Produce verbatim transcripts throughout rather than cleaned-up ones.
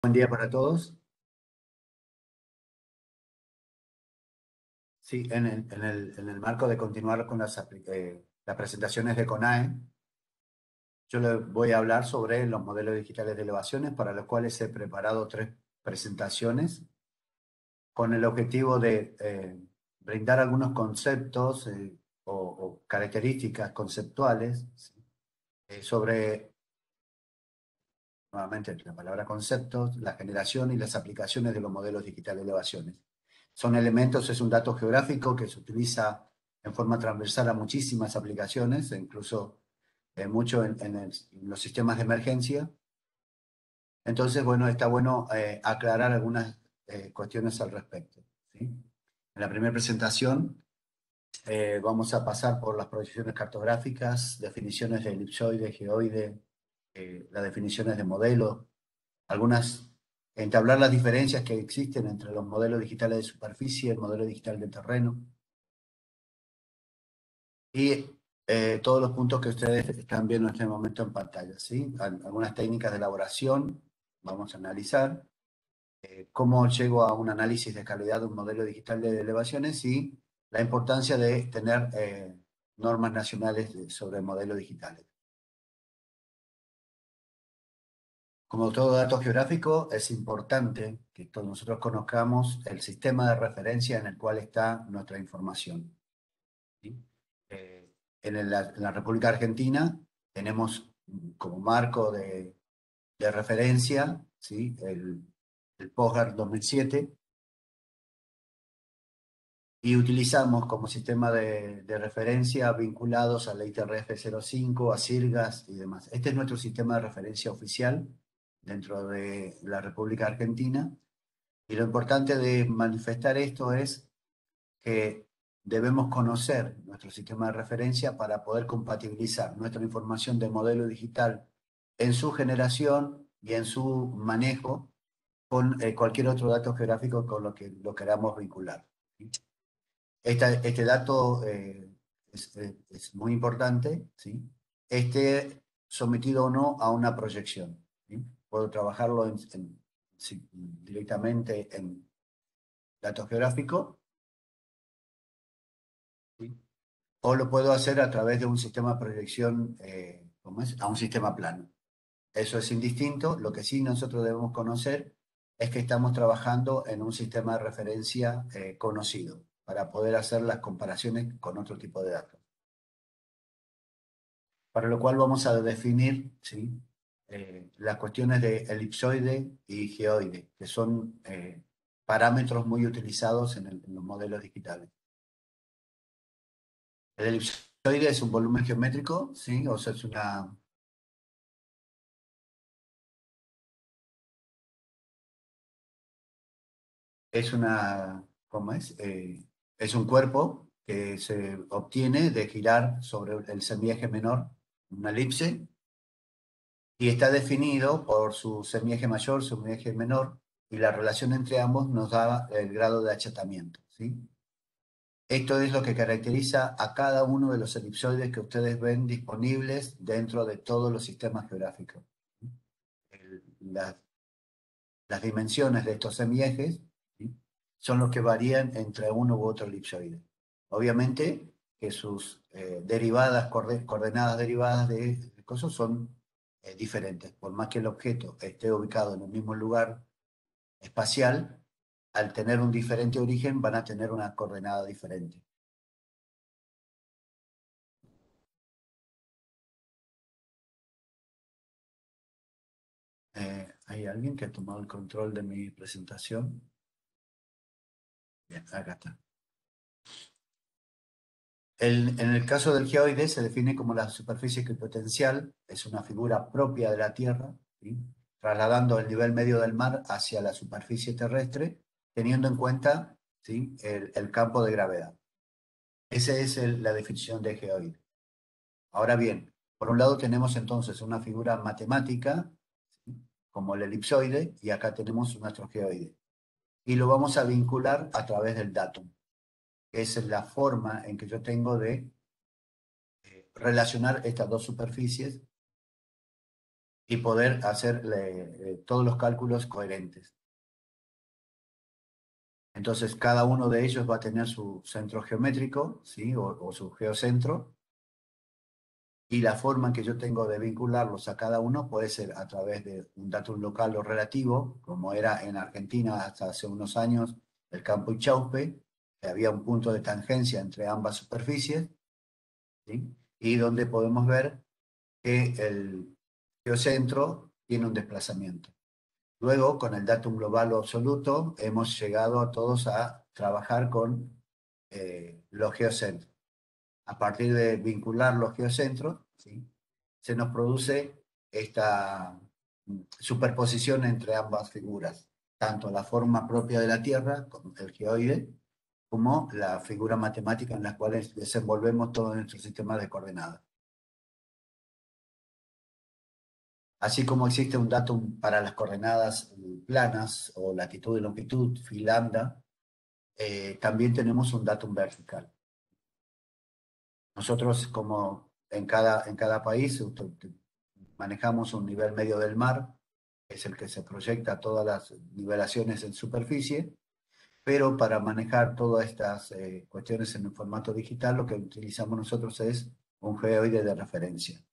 Buen día para todos. Sí, en el, en el, en el marco de continuar con las, apli- eh, las presentaciones de CONAE, yo les voy a hablar sobre los modelos digitales de elevaciones, para los cuales he preparado tres presentaciones con el objetivo de eh, brindar algunos conceptos eh, o, o características conceptuales, ¿sí? Eh, sobre, nuevamente, la palabra conceptos, la generación y las aplicaciones de los modelos digitales de elevaciones. Son elementos, es un dato geográfico que se utiliza en forma transversal a muchísimas aplicaciones, e incluso eh, mucho en, en el- en los sistemas de emergencia. Entonces, bueno, está bueno eh, aclarar algunas eh, cuestiones al respecto, ¿sí? En la primera presentación eh, vamos a pasar por las proyecciones cartográficas, definiciones de elipsoide, geoide, eh, las definiciones de modelo, algunas, entablar las diferencias que existen entre los modelos digitales de superficie y el modelo digital de terreno, y eh, todos los puntos que ustedes están viendo en este momento en pantalla, ¿sí? Algunas técnicas de elaboración, vamos a analizar eh, cómo llego a un análisis de calidad de un modelo digital de elevaciones y la importancia de tener eh, normas nacionales de, sobre modelos digitales. Como todo dato geográfico, es importante que todos nosotros conozcamos el sistema de referencia en el cual está nuestra información, ¿sí? Eh, en, la, en la República Argentina tenemos como marco de, de referencia, ¿sí? el, el POSGAR dos mil siete, y utilizamos como sistema de, de referencia vinculados a la I T R F cero cinco, a SIRGAS y demás. Este es nuestro sistema de referencia oficial dentro de la República Argentina. Y lo importante de manifestar esto es que debemos conocer nuestro sistema de referencia para poder compatibilizar nuestra información de modelo digital en su generación y en su manejo con eh, cualquier otro dato geográfico con lo que lo queramos vincular, ¿sí? Esta- este dato eh, es, eh, es muy importante, ¿sí? Esté sometido o no a una proyección, ¿sí? Puedo trabajarlo en- en- sí, directamente en datos geográficos, ¿sí? O lo puedo hacer a través de un sistema de proyección, eh, ¿cómo es? A un sistema plano. Eso es indistinto. Lo que sí nosotros debemos conocer es que estamos trabajando en un sistema de referencia eh, conocido para poder hacer las comparaciones con otro tipo de datos. Para lo cual vamos a definir, ¿sí? Eh, las cuestiones de elipsoide y geoide, que son eh, parámetros muy utilizados en, el- en los modelos digitales. El elipsoide es un volumen geométrico, ¿sí? O sea, es una, es una, ¿cómo es? Eh, es un cuerpo que se obtiene de girar sobre el semieje menor, una elipse, y está definido por su semieje mayor, su semieje menor, y la relación entre ambos nos da el grado de achatamiento, ¿sí? Esto es lo que caracteriza a cada uno de los elipsoides que ustedes ven disponibles dentro de todos los sistemas geográficos. El- las, las dimensiones de estos semiejes, ¿sí? Son los que varían entre uno u otro elipsoide. Obviamente que sus eh, derivadas, coordenadas derivadas de, de cosas son eh, diferentes. Por más que el objeto esté ubicado en el mismo lugar espacial, al tener un diferente origen van a tener una coordenada diferente. Eh, ¿hay alguien que ha tomado el control de mi presentación? Bien, acá está. El- en el caso del geoide se define como la superficie equipotencial, es una figura propia de la Tierra, ¿sí? Trasladando el nivel medio del mar hacia la superficie terrestre, teniendo en cuenta, ¿sí? el, el campo de gravedad. Esa es el- la definición de geoide. Ahora bien, por un lado tenemos entonces una figura matemática, ¿sí? Como el elipsoide, y acá tenemos nuestro geoide. Y lo vamos a vincular a través del datum. Esa es la forma en que yo tengo de eh, relacionar estas dos superficies y poder hacer eh, todos los cálculos coherentes. Entonces, cada uno de ellos va a tener su centro geométrico, ¿sí? o, o su geocentro, y la forma en que yo tengo de vincularlos a cada uno puede ser a través de un datum local o relativo, como era en Argentina hasta hace unos años el campo Ichaupe, que había un punto de tangencia entre ambas superficies, ¿sí? Y donde podemos ver que el geocentro tiene un desplazamiento. Luego, con el datum global o absoluto, hemos llegado a todos a trabajar con eh, los geocentros. A partir de vincular los geocentros, ¿sí? Se nos produce esta mm, superposición entre ambas figuras, tanto la forma propia de la Tierra, como el geoide, como la figura matemática en la cual desenvolvemos todo nuestro sistema de coordenadas. Así como existe un datum para las coordenadas planas o latitud y longitud, phi lambda, eh, también tenemos un datum vertical. Nosotros, como en cada, en cada país, manejamos un nivel medio del mar, que es el que se proyecta todas las nivelaciones en superficie, pero para manejar todas estas eh, cuestiones en un formato digital, lo que utilizamos nosotros es un geoide de referencia.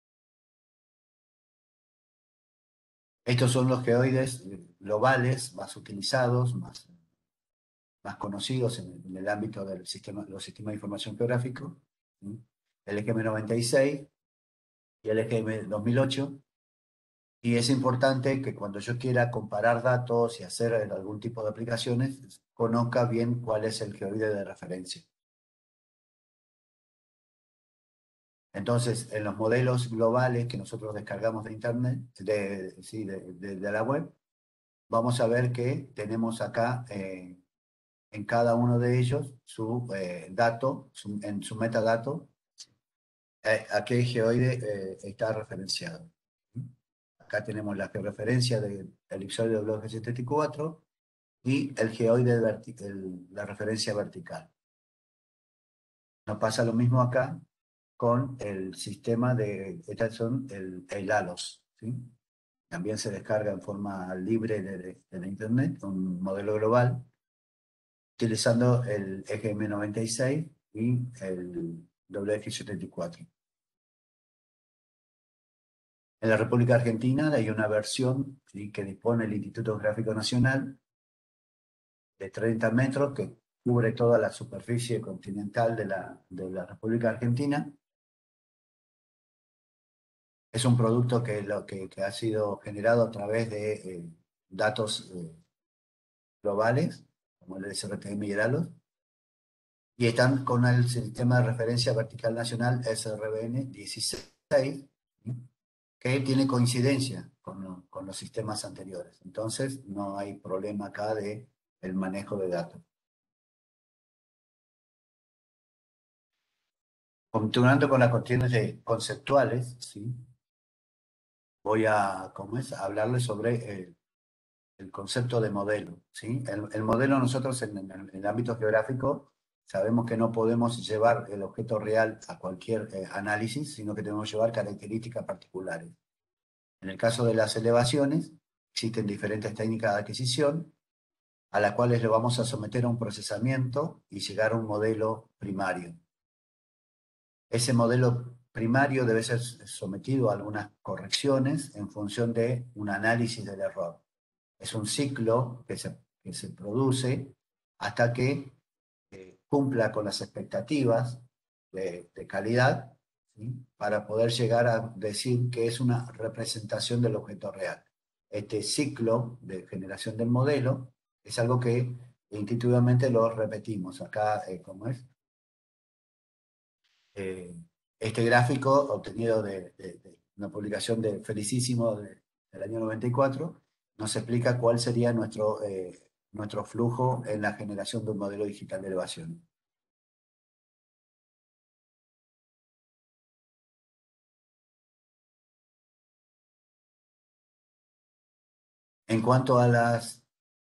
Estos son los geoides globales más utilizados, más, más conocidos en el, en el ámbito de sistema, los sistemas de información geográfico, ¿sí? El E G M noventa y seis y el E G M dos mil ocho. Y es importante que cuando yo quiera comparar datos y hacer algún tipo de aplicaciones, conozca bien cuál es el geoide de referencia. Entonces, en los modelos globales que nosotros descargamos de Internet, de, sí, de, de, de la web, vamos a ver que tenemos acá eh, en cada uno de ellos su eh, dato, su, en su metadato, eh, a qué geoide eh, está referenciado. Acá tenemos la georreferencia del elipsoide de bloque setenta y cuatro y el geoide, el, la referencia vertical. Nos pasa lo mismo acá con el sistema de, estas son el, el ALOS, ¿sí? También se descarga en forma libre de, de, de la Internet, un modelo global, utilizando el E G M noventa y seis y el W X setenta y cuatro. En la República Argentina hay una versión, ¿sí?, que dispone el Instituto Geográfico Nacional de treinta metros que cubre toda la superficie continental de la, de la República Argentina. Es un producto que, lo, que, que ha sido generado a través de eh, datos eh, globales, como el S R T M y el ALOS, y están con el sistema de referencia vertical nacional S R B N dieciséis, ¿sí?, que tiene coincidencia con, lo, con, los sistemas anteriores. Entonces, no hay problema acá de el manejo de datos. Continuando con las cuestiones de conceptuales, ¿sí?, voy a, ¿cómo es?, a hablarles sobre el, el concepto de modelo, ¿sí? El, el modelo nosotros en, en, en, el ámbito geográfico sabemos que no podemos llevar el objeto real a cualquier eh, análisis, sino que tenemos que llevar características particulares. En el caso de las elevaciones, existen diferentes técnicas de adquisición, a las cuales le vamos a someter a un procesamiento y llegar a un modelo primario. Ese modelo primario debe ser sometido a algunas correcciones en función de un análisis del error. Es un ciclo que se, que se produce hasta que eh, cumpla con las expectativas de, de calidad, ¿sí?, para poder llegar a decir que es una representación del objeto real. Este ciclo de generación del modelo es algo que intuitivamente lo repetimos. Acá, eh, ¿cómo es? Eh, este gráfico obtenido de, de, de una publicación de Felicísimo de, del año noventa y cuatro nos explica cuál sería nuestro, eh, nuestro flujo en la generación de un modelo digital de elevación. En cuanto a las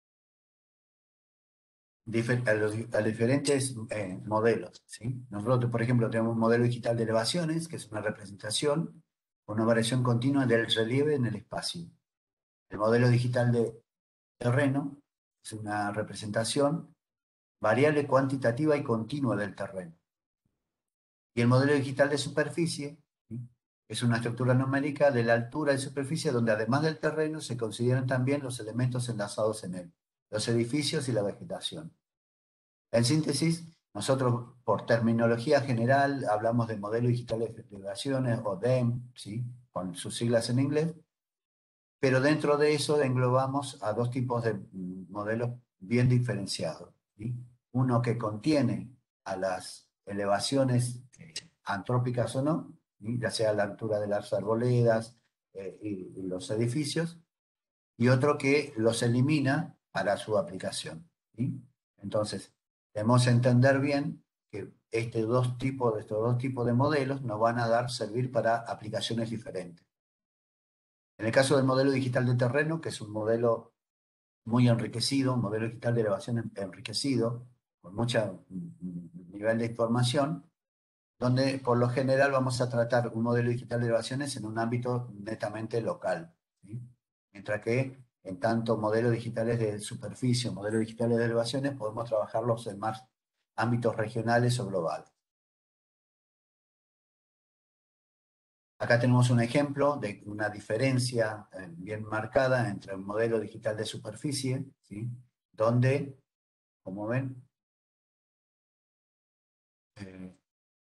a los, a los diferentes eh, modelos, ¿sí? Nosotros, por ejemplo, tenemos un modelo digital de elevaciones, que es una representación una variación continua del relieve en el espacio. El modelo digital de terreno es una representación variable cuantitativa y continua del terreno. Y el modelo digital de superficie, ¿sí?, es una estructura numérica de la altura de superficie donde además del terreno se consideran también los elementos enlazados en él, los edificios y la vegetación. En síntesis, nosotros por terminología general hablamos de modelos digitales de elevaciones o D E M, ¿sí?, con sus siglas en inglés, pero dentro de eso englobamos a dos tipos de modelos bien diferenciados, ¿sí? Uno que contiene a las elevaciones eh, antrópicas o no, ¿sí?, ya sea la altura de las arboledas eh, y, y los edificios, y otro que los elimina para su aplicación, ¿sí? Entonces, debemos entender bien que este dos tipos, estos dos tipos de modelos nos van a dar servir para aplicaciones diferentes. En el caso del modelo digital de terreno, que es un modelo muy enriquecido, un modelo digital de elevación enriquecido, con mucho nivel de información, donde por lo general vamos a tratar un modelo digital de elevaciones en un ámbito netamente local, ¿sí? Mientras que en tanto modelos digitales de superficie, modelos digitales de elevaciones, podemos trabajarlos en más ámbitos regionales o globales. Acá tenemos un ejemplo de una diferencia eh, bien marcada entre el modelo digital de superficie, ¿sí?, donde, como ven, eh,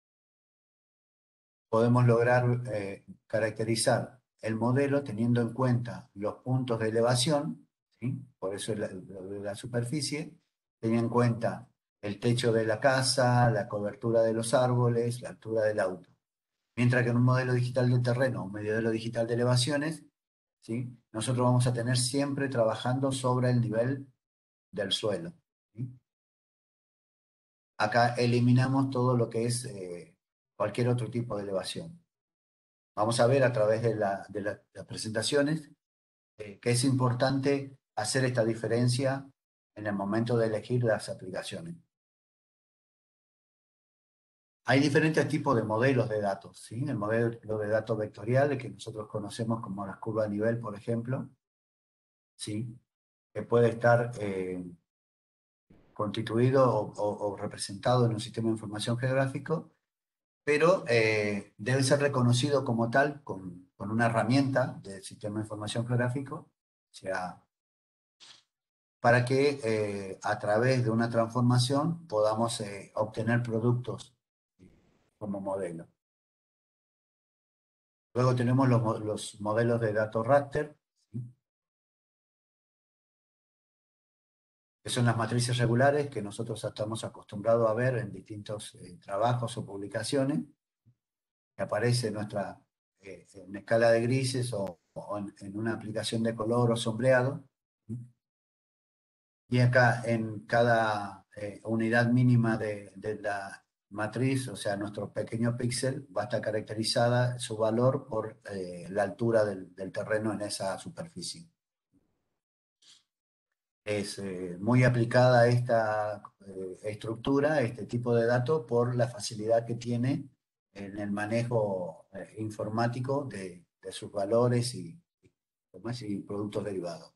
podemos lograr eh, caracterizar el modelo teniendo en cuenta los puntos de elevación, ¿sí?, por eso la, la superficie, teniendo en cuenta el techo de la casa, la cobertura de los árboles, la altura del auto. Mientras que en un modelo digital de terreno, un modelo digital de elevaciones, ¿sí?, nosotros vamos a tener siempre trabajando sobre el nivel del suelo, ¿sí? Acá eliminamos todo lo que es eh, cualquier otro tipo de elevación. Vamos a ver a través de, la, de la, las presentaciones eh, que es importante hacer esta diferencia en el momento de elegir las aplicaciones. Hay diferentes tipos de modelos de datos, ¿sí? El modelo de datos vectorial, que nosotros conocemos como las curvas de nivel, por ejemplo, ¿sí?, que puede estar eh, constituido o, o, o representado en un sistema de información geográfico, pero eh, debe ser reconocido como tal con, con una herramienta del sistema de información geográfico, o sea, para que eh, a través de una transformación podamos eh, obtener productos como modelo. Luego tenemos los, los modelos de datos raster, ¿sí?, que son las matrices regulares que nosotros estamos acostumbrados a ver en distintos eh, trabajos o publicaciones, que aparece en nuestra eh, en escala de grises o, o en, en una aplicación de color o sombreado. Y acá en cada eh, unidad mínima de, de la matriz, o sea, nuestro pequeño píxel, va a estar caracterizada su valor por eh, la altura del, del terreno en esa superficie. Es eh, muy aplicada esta eh, estructura, este tipo de datos, por la facilidad que tiene en el manejo eh, informático de, de sus valores y, y productos derivados.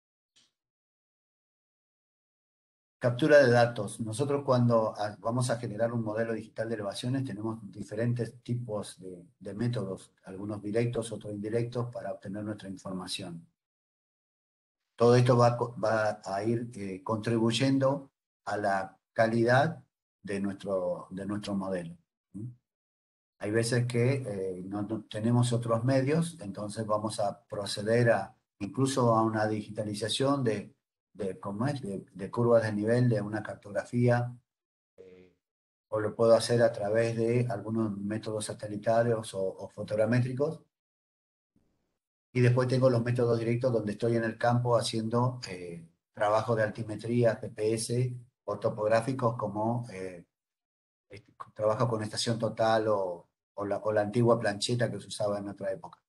Captura de datos. Nosotros cuando vamos a generar un modelo digital de elevaciones tenemos diferentes tipos de, de métodos, algunos directos, otros indirectos, para obtener nuestra información. Todo esto va, va a ir eh, contribuyendo a la calidad de nuestro, de nuestro modelo. ¿Sí? Hay veces que eh, no, no tenemos otros medios, entonces vamos a proceder a incluso a una digitalización de, de, ¿cómo es? de, de curvas de nivel de una cartografía, eh, o lo puedo hacer a través de algunos métodos satelitarios o, o fotogramétricos. Y después tengo los métodos directos donde estoy en el campo haciendo eh, trabajo de altimetría, G P S o topográficos como eh, trabajo con estación total o, o, la, o la antigua plancheta que se usaba en otra época.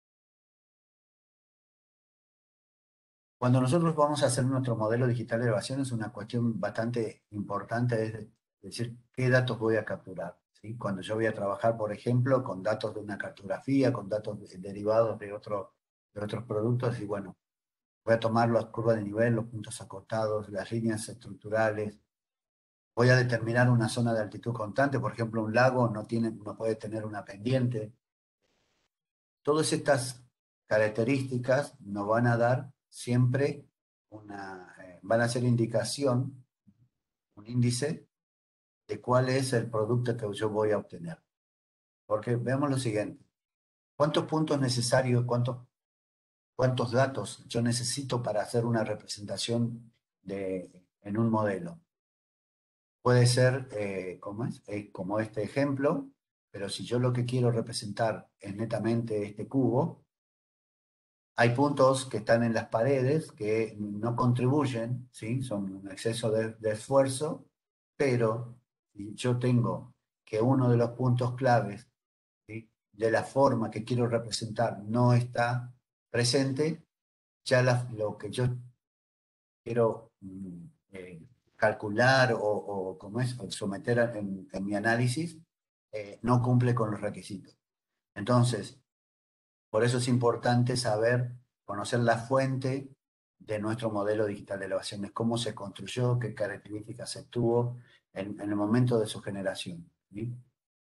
Cuando nosotros vamos a hacer nuestro modelo digital de elevación es una cuestión bastante importante, es decir, ¿qué datos voy a capturar? ¿sí? Cuando yo voy a trabajar, por ejemplo, con datos de una cartografía, con datos de- derivados de, otro, de otros productos, y bueno, voy a tomar las curvas de nivel, los puntos acotados, las líneas estructurales. Voy a determinar una zona de altitud constante, por ejemplo, un lago no, tiene, no puede tener una pendiente. Todas estas características nos van a dar siempre una, eh, van a ser indicación, un índice de cuál es el producto que yo voy a obtener. Porque veamos lo siguiente, ¿cuántos puntos necesarios, cuántos, cuántos datos yo necesito para hacer una representación de, en un modelo? Puede ser, eh, ¿cómo es? Eh, como este ejemplo, pero si yo lo que quiero representar es netamente este cubo, hay puntos que están en las paredes que no contribuyen, ¿sí? Son un exceso de, de esfuerzo, pero si yo tengo que uno de los puntos claves, ¿sí?, de la forma que quiero representar no está presente, ya la- lo que yo quiero mm, eh, calcular o, o como es, o someter a- en, en mi análisis, eh, no cumple con los requisitos. Entonces, por eso es importante saber, conocer la fuente de nuestro modelo digital de elevaciones, cómo se construyó, qué características se tuvo en, en el momento de su generación, ¿sí?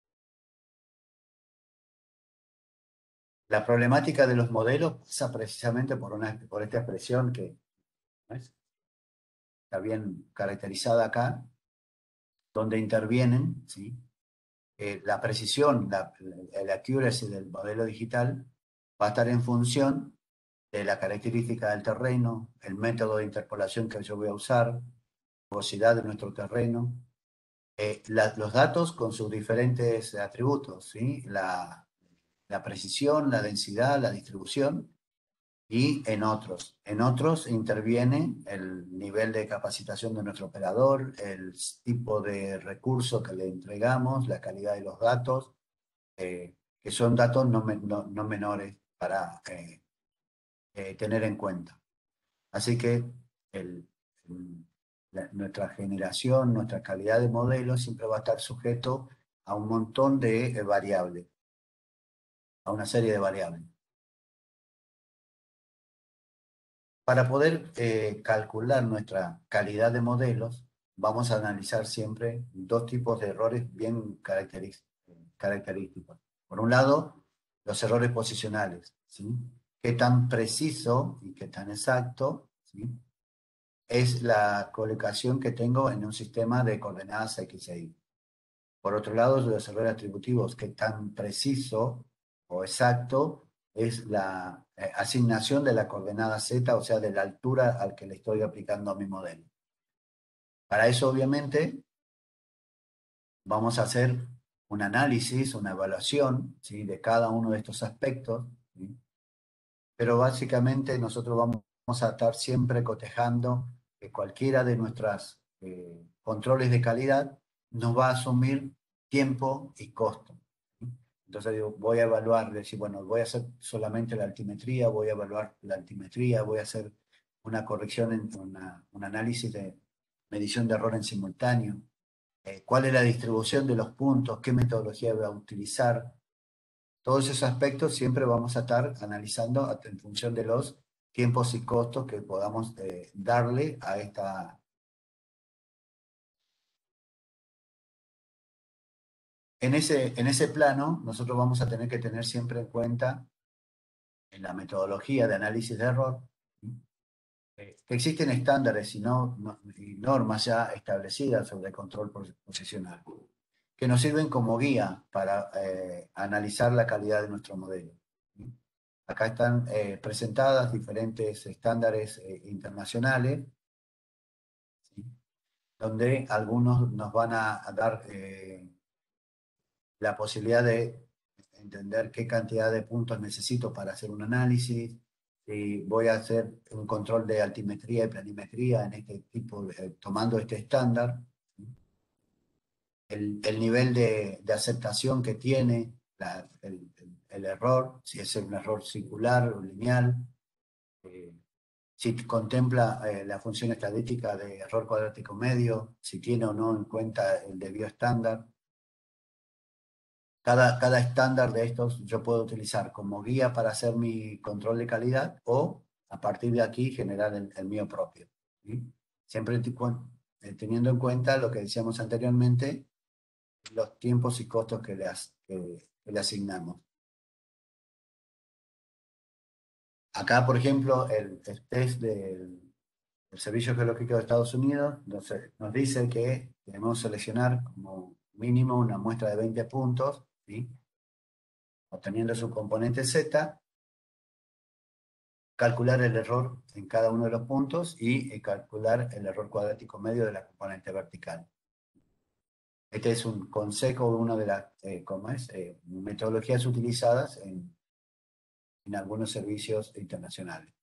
La problemática de los modelos pasa precisamente por, una, por esta expresión que, ¿no?, es? Está bien caracterizada acá, donde intervienen, ¿sí?, eh, la precisión, la, el accuracy del modelo digital va a estar en función de la característica del terreno, el método de interpolación que yo voy a usar, la velocidad de nuestro terreno, eh, la, los datos con sus diferentes atributos, ¿sí? La, la precisión, la densidad, la distribución, y en otros. En otros interviene el nivel de capacitación de nuestro operador, el tipo de recurso que le entregamos, la calidad de los datos, eh, que son datos no, no, no menores para eh, eh, tener en cuenta. Así que el, el, la, nuestra generación, nuestra calidad de modelo siempre va a estar sujeto a un montón de eh, variables, a una serie de variables. Para poder eh, calcular nuestra calidad de modelos, vamos a analizar siempre dos tipos de errores bien característicos. Por un lado, los errores posicionales, ¿sí? Qué tan preciso y qué tan exacto, ¿sí?, es la colocación que tengo en un sistema de coordenadas X e Y. Por otro lado, los errores atributivos, qué tan preciso o exacto es la eh, asignación de la coordenada Z, o sea, de la altura al que le estoy aplicando a mi modelo. Para eso, obviamente, vamos a hacer un análisis, una evaluación, ¿sí?, de cada uno de estos aspectos, ¿sí? Pero básicamente nosotros vamos a estar siempre cotejando que cualquiera de nuestros eh, controles de calidad nos va a asumir tiempo y costo, ¿sí? Entonces digo, voy a evaluar, decir, bueno, voy a hacer solamente la altimetría, voy a evaluar la altimetría, voy a hacer una corrección, en una, un análisis de medición de error en simultáneo, eh, cuál es la distribución de los puntos, qué metodología voy a utilizar. Todos esos aspectos siempre vamos a estar analizando en función de los tiempos y costos que podamos eh, darle a esta. En ese, en ese plano, nosotros vamos a tener que tener siempre en cuenta en la metodología de análisis de error, eh, que existen estándares y, no, no, y normas ya establecidas sobre control posicional, que nos sirven como guía para eh, analizar la calidad de nuestro modelo. Acá están eh, presentadas diferentes estándares eh, internacionales, ¿sí?, donde algunos nos van a, a dar eh, la posibilidad de entender qué cantidad de puntos necesito para hacer un análisis, si voy a hacer un control de altimetría y planimetría en este tipo, de, tomando este estándar, ¿sí?, el, el nivel de, de, aceptación que tiene la, el, el, el, error, si es un error circular o lineal, eh, si contempla eh, la función estadística de error cuadrático medio, si tiene o no en cuenta el debido estándar. Cada, cada estándar de estos yo puedo utilizar como guía para hacer mi control de calidad o a partir de aquí generar el, el mío propio. ¿Sí? Siempre te cuen- eh, teniendo en cuenta lo que decíamos anteriormente, los tiempos y costos que le, as- que- que le asignamos. Acá, por ejemplo, el, el test del, del Servicio Geológico de Estados Unidos nos, nos dice que debemos seleccionar como mínimo una muestra de veinte puntos, ¿sí? Obteniendo su componente Z, calcular el error en cada uno de los puntos y eh, calcular el error cuadrático medio de la componente vertical. Este es un consejo, una de las eh, ¿cómo es? Eh, metodologías utilizadas en, en algunos servicios internacionales.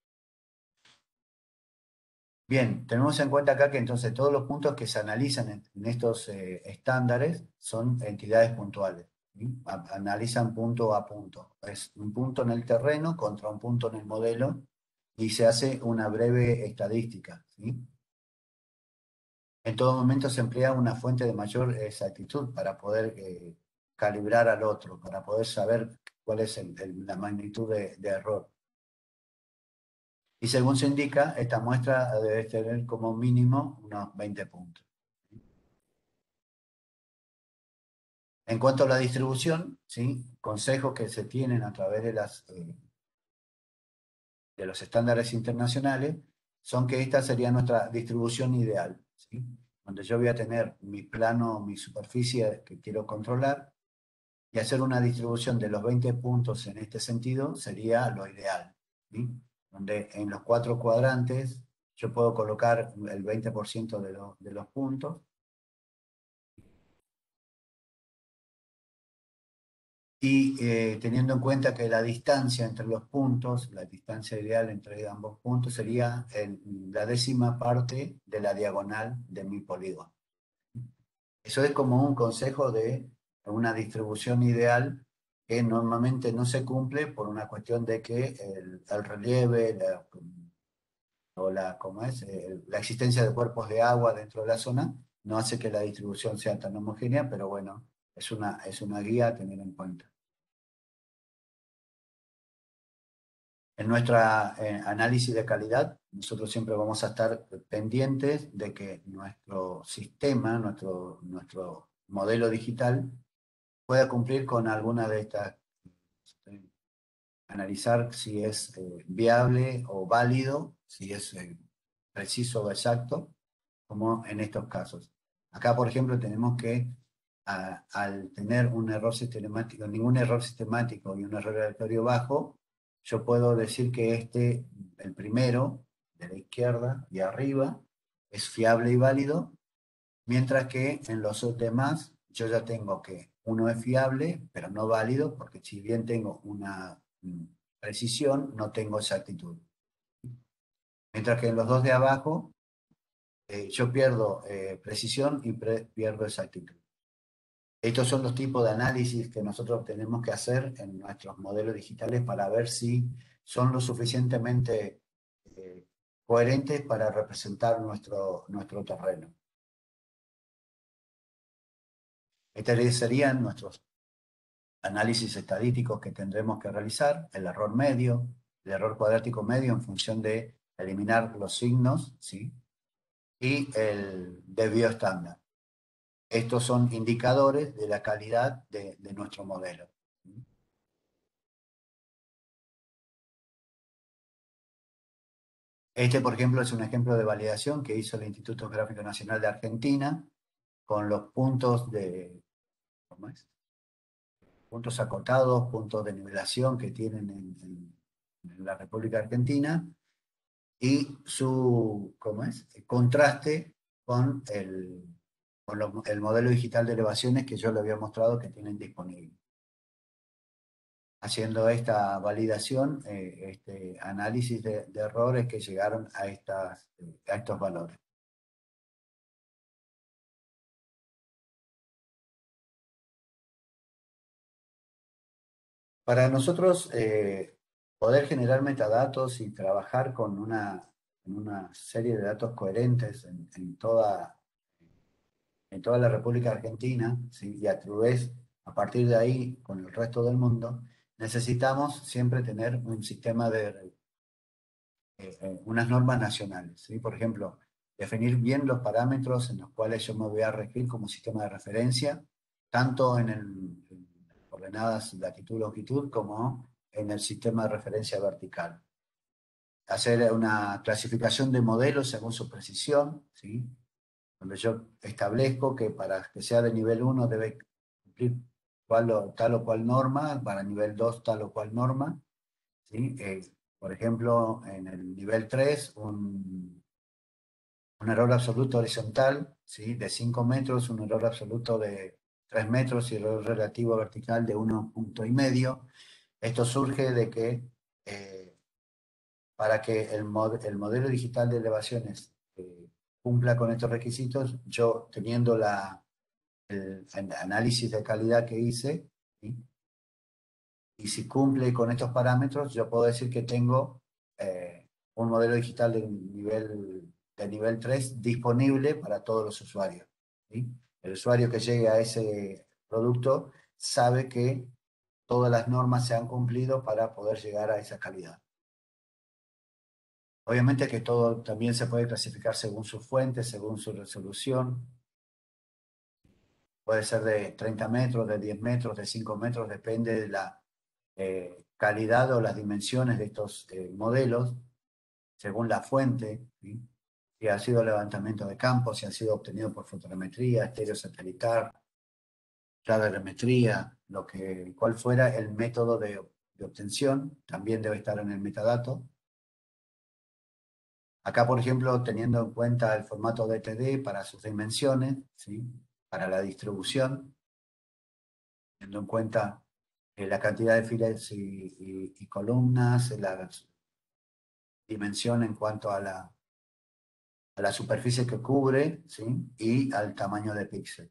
Bien, tenemos en cuenta acá que entonces todos los puntos que se analizan en, en estos eh, estándares son entidades puntuales. ¿Sí? A- analizan punto a punto. Es un punto en el terreno contra un punto en el modelo y se hace una breve estadística. ¿Sí? En todo momento se emplea una fuente de mayor exactitud para poder eh, calibrar al otro, para poder saber cuál es el- el- la magnitud de, de error. Y según se indica, esta muestra debe tener como mínimo unos veinte puntos. En cuanto a la distribución, ¿sí? Consejos que se tienen a través de, las, eh, de los estándares internacionales son que esta sería nuestra distribución ideal, ¿sí? Donde yo voy a tener mi plano, mi superficie que quiero controlar, y hacer una distribución de los veinte puntos en este sentido sería lo ideal, ¿sí? Donde en los cuatro cuadrantes yo puedo colocar el veinte por ciento de, lo- de los puntos y eh, teniendo en cuenta que la distancia entre los puntos, la distancia ideal entre ambos puntos sería el- la décima parte de la diagonal de mi polígono. Eso es como un consejo de una distribución ideal que normalmente no se cumple por una cuestión de que el, el relieve la- o la, ¿cómo es? Eh, la existencia de cuerpos de agua dentro de la zona no hace que la distribución sea tan homogénea, pero bueno, es una, es una guía a tener en cuenta. En nuestro análisis de calidad, nosotros siempre vamos a estar pendientes de que nuestro sistema, nuestro, nuestro modelo digital, pueda cumplir con alguna de estas, eh, analizar si es eh, viable o válido, si es eh, preciso o exacto, como en estos casos. Acá, por ejemplo, tenemos que, a- al tener un error sistemático, ningún error sistemático y un error aleatorio bajo, yo puedo decir que este, el primero, de la izquierda y arriba, es fiable y válido, mientras que en los demás yo ya tengo que uno es fiable, pero no válido, porque si bien tengo una mm, precisión, no tengo exactitud. Mientras que en los dos de abajo, eh, yo pierdo eh, precisión y pre- pierdo exactitud. Estos son los tipos de análisis que nosotros tenemos que hacer en nuestros modelos digitales para ver si son lo suficientemente eh, coherentes para representar nuestro, nuestro terreno. Estos serían nuestros análisis estadísticos que tendremos que realizar, el error medio, el error cuadrático medio en función de eliminar los signos, ¿sí? Y el desvío estándar. Estos son indicadores de la calidad de, de nuestro modelo. Este, por ejemplo, es un ejemplo de validación que hizo el Instituto Geográfico Nacional de Argentina con los puntos de, ¿cómo es? Puntos acotados, puntos de nivelación que tienen en, en- en la República Argentina y su, ¿cómo es? El contraste con el, con lo- el modelo digital de elevaciones que yo le había mostrado que tienen disponible. Haciendo esta validación, eh, este análisis de, de errores que llegaron a, estas, eh, a estos valores. Para nosotros, eh, poder generar metadatos y trabajar con una, en una serie de datos coherentes en, en toda, en toda la República Argentina, ¿sí? Y a tu vez A partir de ahí, con el resto del mundo, necesitamos siempre tener un sistema de eh, eh, unas normas nacionales, ¿sí? Por ejemplo, definir bien los parámetros en los cuales yo me voy a regir como sistema de referencia, tanto en, el, en coordenadas latitud, longitud, como en el sistema de referencia vertical. Hacer una clasificación de modelos según su precisión, ¿sí? Donde yo establezco que para que sea de nivel uno debe cumplir cual o, tal o cual norma, para nivel dos tal o cual norma, ¿sí? Eh, por ejemplo, en el nivel tres un, un error absoluto horizontal, ¿sí? De cinco metros, un error absoluto de tres metros y error relativo vertical de uno punto y medio. Esto surge de que eh, para que el, mod el modelo digital de elevaciones eh, cumpla con estos requisitos, yo teniendo la, el, el análisis de calidad que hice, ¿sí? Y si cumple con estos parámetros, yo puedo decir que tengo eh, un modelo digital de nivel, de nivel tres disponible para todos los usuarios, ¿sí? El usuario que llegue a ese producto sabe que todas las normas se han cumplido para poder llegar a esa calidad. Obviamente que todo también se puede clasificar según su fuente, según su resolución. Puede ser de treinta metros, de diez metros, de cinco metros, depende de la eh, calidad o las dimensiones de estos eh, modelos, según la fuente, ¿sí? Si ha sido levantamiento de campo, si ha sido obtenido por fotogrametría, estéreo satelital, radiometría, lo que, cual fuera el método de, de obtención, también debe estar en el metadato. Acá, por ejemplo, teniendo en cuenta el formato D T D para sus dimensiones, ¿sí? Para la distribución, teniendo en cuenta eh, la cantidad de filas y, y, y columnas, la dimensión en cuanto a la, a la superficie que cubre, ¿sí? Y al tamaño de píxel.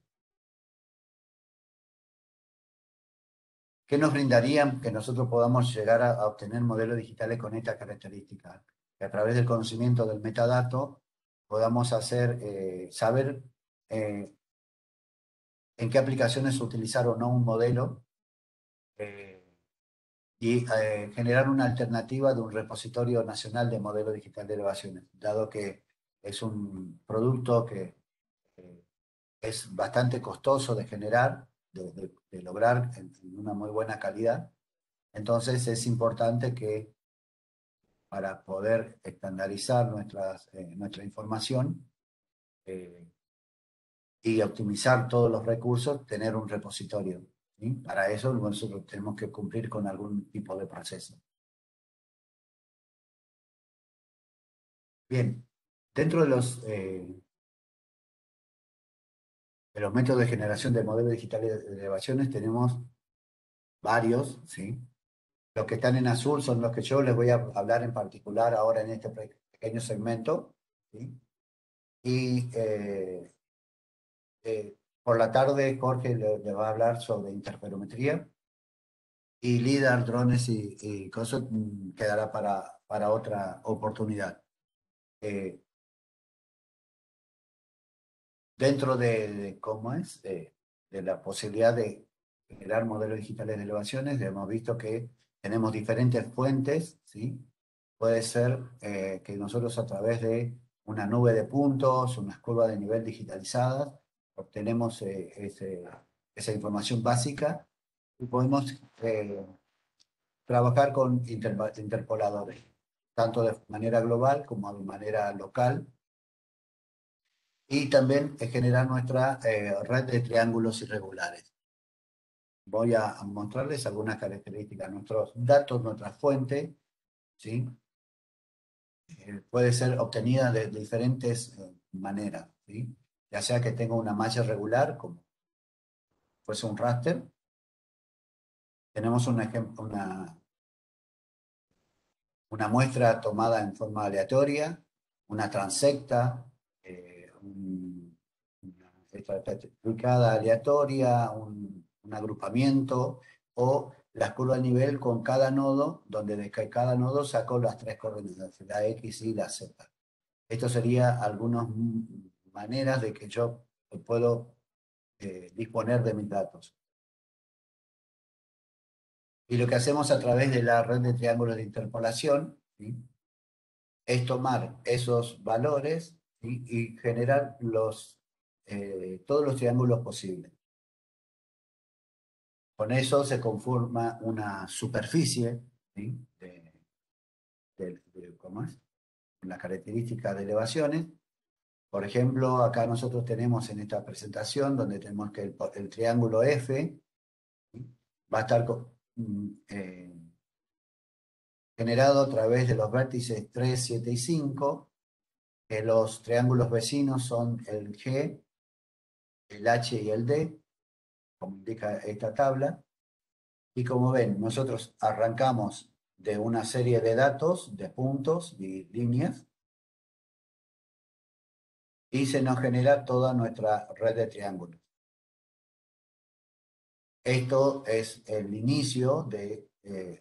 ¿Qué nos brindarían que nosotros podamos llegar a, a obtener modelos digitales con estas características? Que a través del conocimiento del metadato podamos hacer, eh, saber eh, en qué aplicaciones utilizar o no un modelo eh, y eh, generar una alternativa de un repositorio nacional de modelo digital de elevaciones, dado que es un producto que eh, es bastante costoso de generar, de, de, de lograr en, en una muy buena calidad. Entonces es importante que para poder estandarizar nuestras, eh, nuestra información eh, y optimizar todos los recursos, tener un repositorio, ¿sí? Para eso nosotros tenemos que cumplir con algún tipo de proceso. Bien, dentro de los, eh, de los métodos de generación de modelos digitales de elevaciones tenemos varios, ¿sí? Los que están en azul son los que yo les voy a hablar en particular ahora en este pequeño segmento, ¿sí? Y eh, eh, por la tarde Jorge le, le, va a hablar sobre interferometría y LIDAR, drones y, y cosas mm, quedará para, para otra oportunidad. Eh, dentro de, de cómo es, de, de la posibilidad de generar modelos digitales de elevaciones, hemos visto que tenemos diferentes fuentes, ¿sí? Puede ser eh, que nosotros a través de una nube de puntos, unas curvas de nivel digitalizadas, obtenemos eh, ese, esa información básica y podemos eh, trabajar con interpa- interpoladores, tanto de manera global como de manera local, y también eh, generar nuestra eh, red de triángulos irregulares. Voy a mostrarles algunas características. Nuestros datos, nuestra fuente, ¿sí? Eh, puede ser obtenida de diferentes eh, maneras, ¿sí? Ya sea que tenga una malla regular, como fuese un raster. Tenemos un ejemplo, una, una muestra tomada en forma aleatoria, una transecta, eh, un, una estratificada aleatoria, un, un agrupamiento, o las curvas de nivel con cada nodo, donde de cada nodo saco las tres coordenadas, la X y la Z. Esto sería algunas maneras de que yo puedo eh, disponer de mis datos. Y lo que hacemos a través de la red de triángulos de interpolación, ¿sí?, es tomar esos valores, ¿sí?, y generar los, eh, todos los triángulos posibles. Con eso se conforma una superficie, ¿sí?, de, de- de- ¿cómo es? Las características de elevaciones. Por ejemplo, acá nosotros tenemos en esta presentación donde tenemos que el, el triángulo F, ¿sí?, va a estar co- mm, eh, generado a través de los vértices tres, siete y cinco. Que los triángulos vecinos son el G, el H y el D, como indica esta tabla. Y como ven, nosotros arrancamos de una serie de datos, de puntos y líneas, y se nos genera toda nuestra red de triángulos. Esto es el inicio de, eh,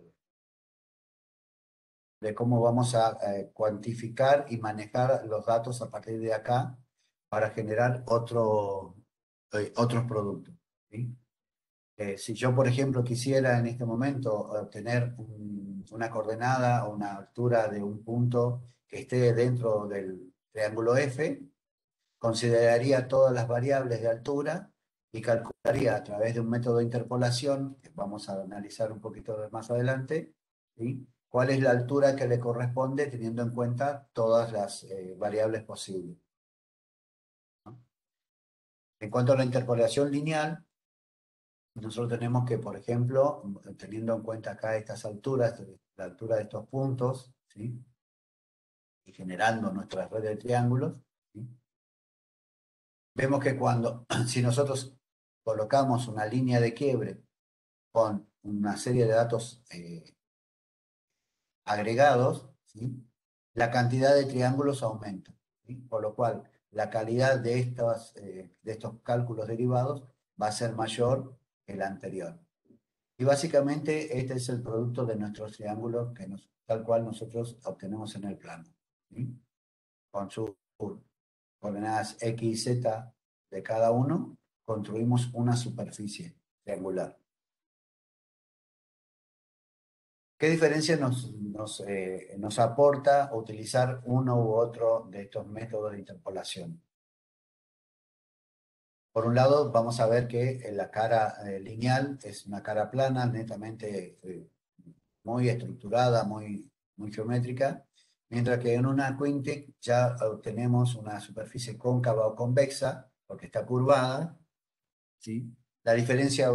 de cómo vamos a eh, cuantificar y manejar los datos a partir de acá para generar otro, eh, otros productos, ¿sí? Eh, si yo, por ejemplo, quisiera en este momento obtener un- una coordenada o una altura de un punto que esté dentro del triángulo F, consideraría todas las variables de altura y calcularía a través de un método de interpolación, que vamos a analizar un poquito más adelante, ¿sí?, cuál es la altura que le corresponde teniendo en cuenta todas las eh, variables posibles, ¿no? En cuanto a la interpolación lineal, nosotros tenemos que, por ejemplo, teniendo en cuenta acá estas alturas, la altura de estos puntos, ¿sí?, y generando nuestra red de triángulos, ¿sí?, vemos que cuando, si nosotros colocamos una línea de quiebre con una serie de datos eh, agregados, ¿sí?, la cantidad de triángulos aumenta, ¿sí?, por lo cual la calidad de, estas, eh, de estos cálculos derivados va a ser mayor que la anterior. Y básicamente este es el producto de nuestros triángulos que nos, tal cual nosotros obtenemos en el plano, ¿sí?, con sus coordenadas X y Z de cada uno, construimos una superficie triangular. ¿Qué diferencia nos, nos, eh, nos aporta utilizar uno u otro de estos métodos de interpolación? Por un lado, vamos a ver que la cara eh, lineal es una cara plana, netamente eh, muy estructurada, muy, muy geométrica, mientras que en una quintic ya obtenemos una superficie cóncava o convexa, porque está curvada, ¿sí? La diferencia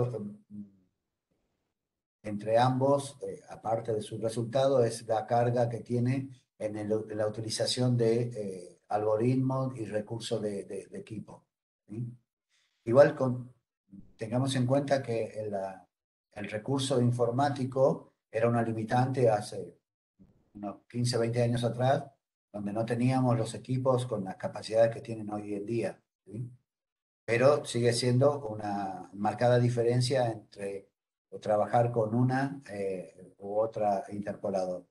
entre ambos, eh, aparte de su resultado, es la carga que tiene en, el, en la utilización de eh, algoritmos y recursos de, de, de equipo, ¿sí? Igual con, tengamos en cuenta que el, el recurso informático era una limitante hace unos quince, veinte años atrás, donde no teníamos los equipos con las capacidades que tienen hoy en día, ¿sí? Pero sigue siendo una marcada diferencia entre trabajar con una eh, u otra interpolador.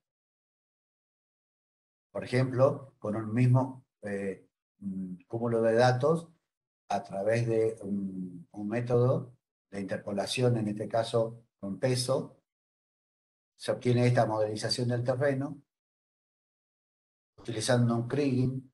Por ejemplo, con un mismo eh, cúmulo de datos a través de un, un método de interpolación, en este caso con peso, se obtiene esta modelización del terreno utilizando un kriging.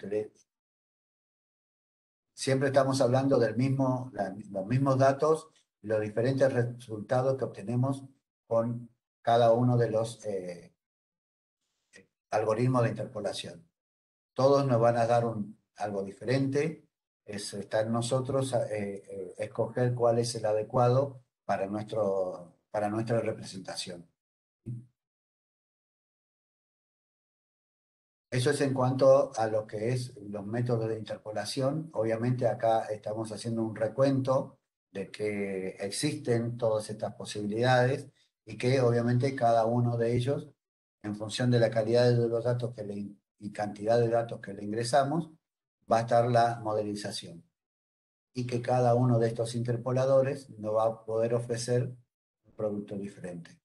Siempre estamos hablando del mismo, la, los mismos datos y los diferentes resultados que obtenemos con cada uno de los eh, algoritmos de interpolación. Todos nos van a dar un, algo diferente. Es, está en nosotros eh, eh, escoger cuál es el adecuado para, nuestro, para nuestra representación. Eso es en cuanto a lo que es los métodos de interpolación. Obviamente acá estamos haciendo un recuento de que existen todas estas posibilidades y que obviamente cada uno de ellos, en función de la calidad de los datos que le, y cantidad de datos que le ingresamos, va a estar la modelización. Y que cada uno de estos interpoladores nos va a poder ofrecer un producto diferente.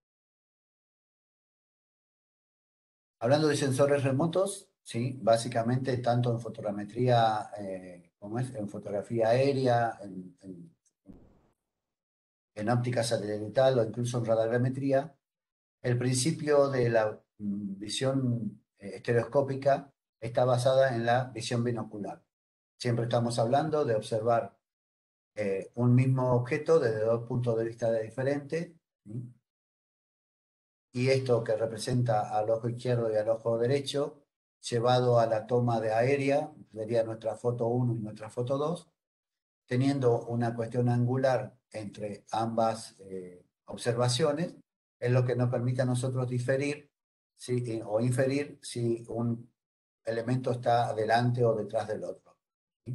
Hablando de sensores remotos, sí, básicamente tanto en fotogrametría, eh, como es, en fotografía aérea, en, en en óptica satelital o incluso en radiogrametría, el principio de la mm, visión eh, estereoscópica está basada en la visión binocular. Siempre estamos hablando de observar eh, un mismo objeto desde dos puntos de vista diferentes, ¿sí? Y esto que representa al ojo izquierdo y al ojo derecho, llevado a la toma de aérea, sería nuestra foto uno y nuestra foto dos, teniendo una cuestión angular entre ambas eh, observaciones, es lo que nos permite a nosotros diferir ¿sí? eh, o inferir si un elemento está delante o detrás del otro. ¿Sí?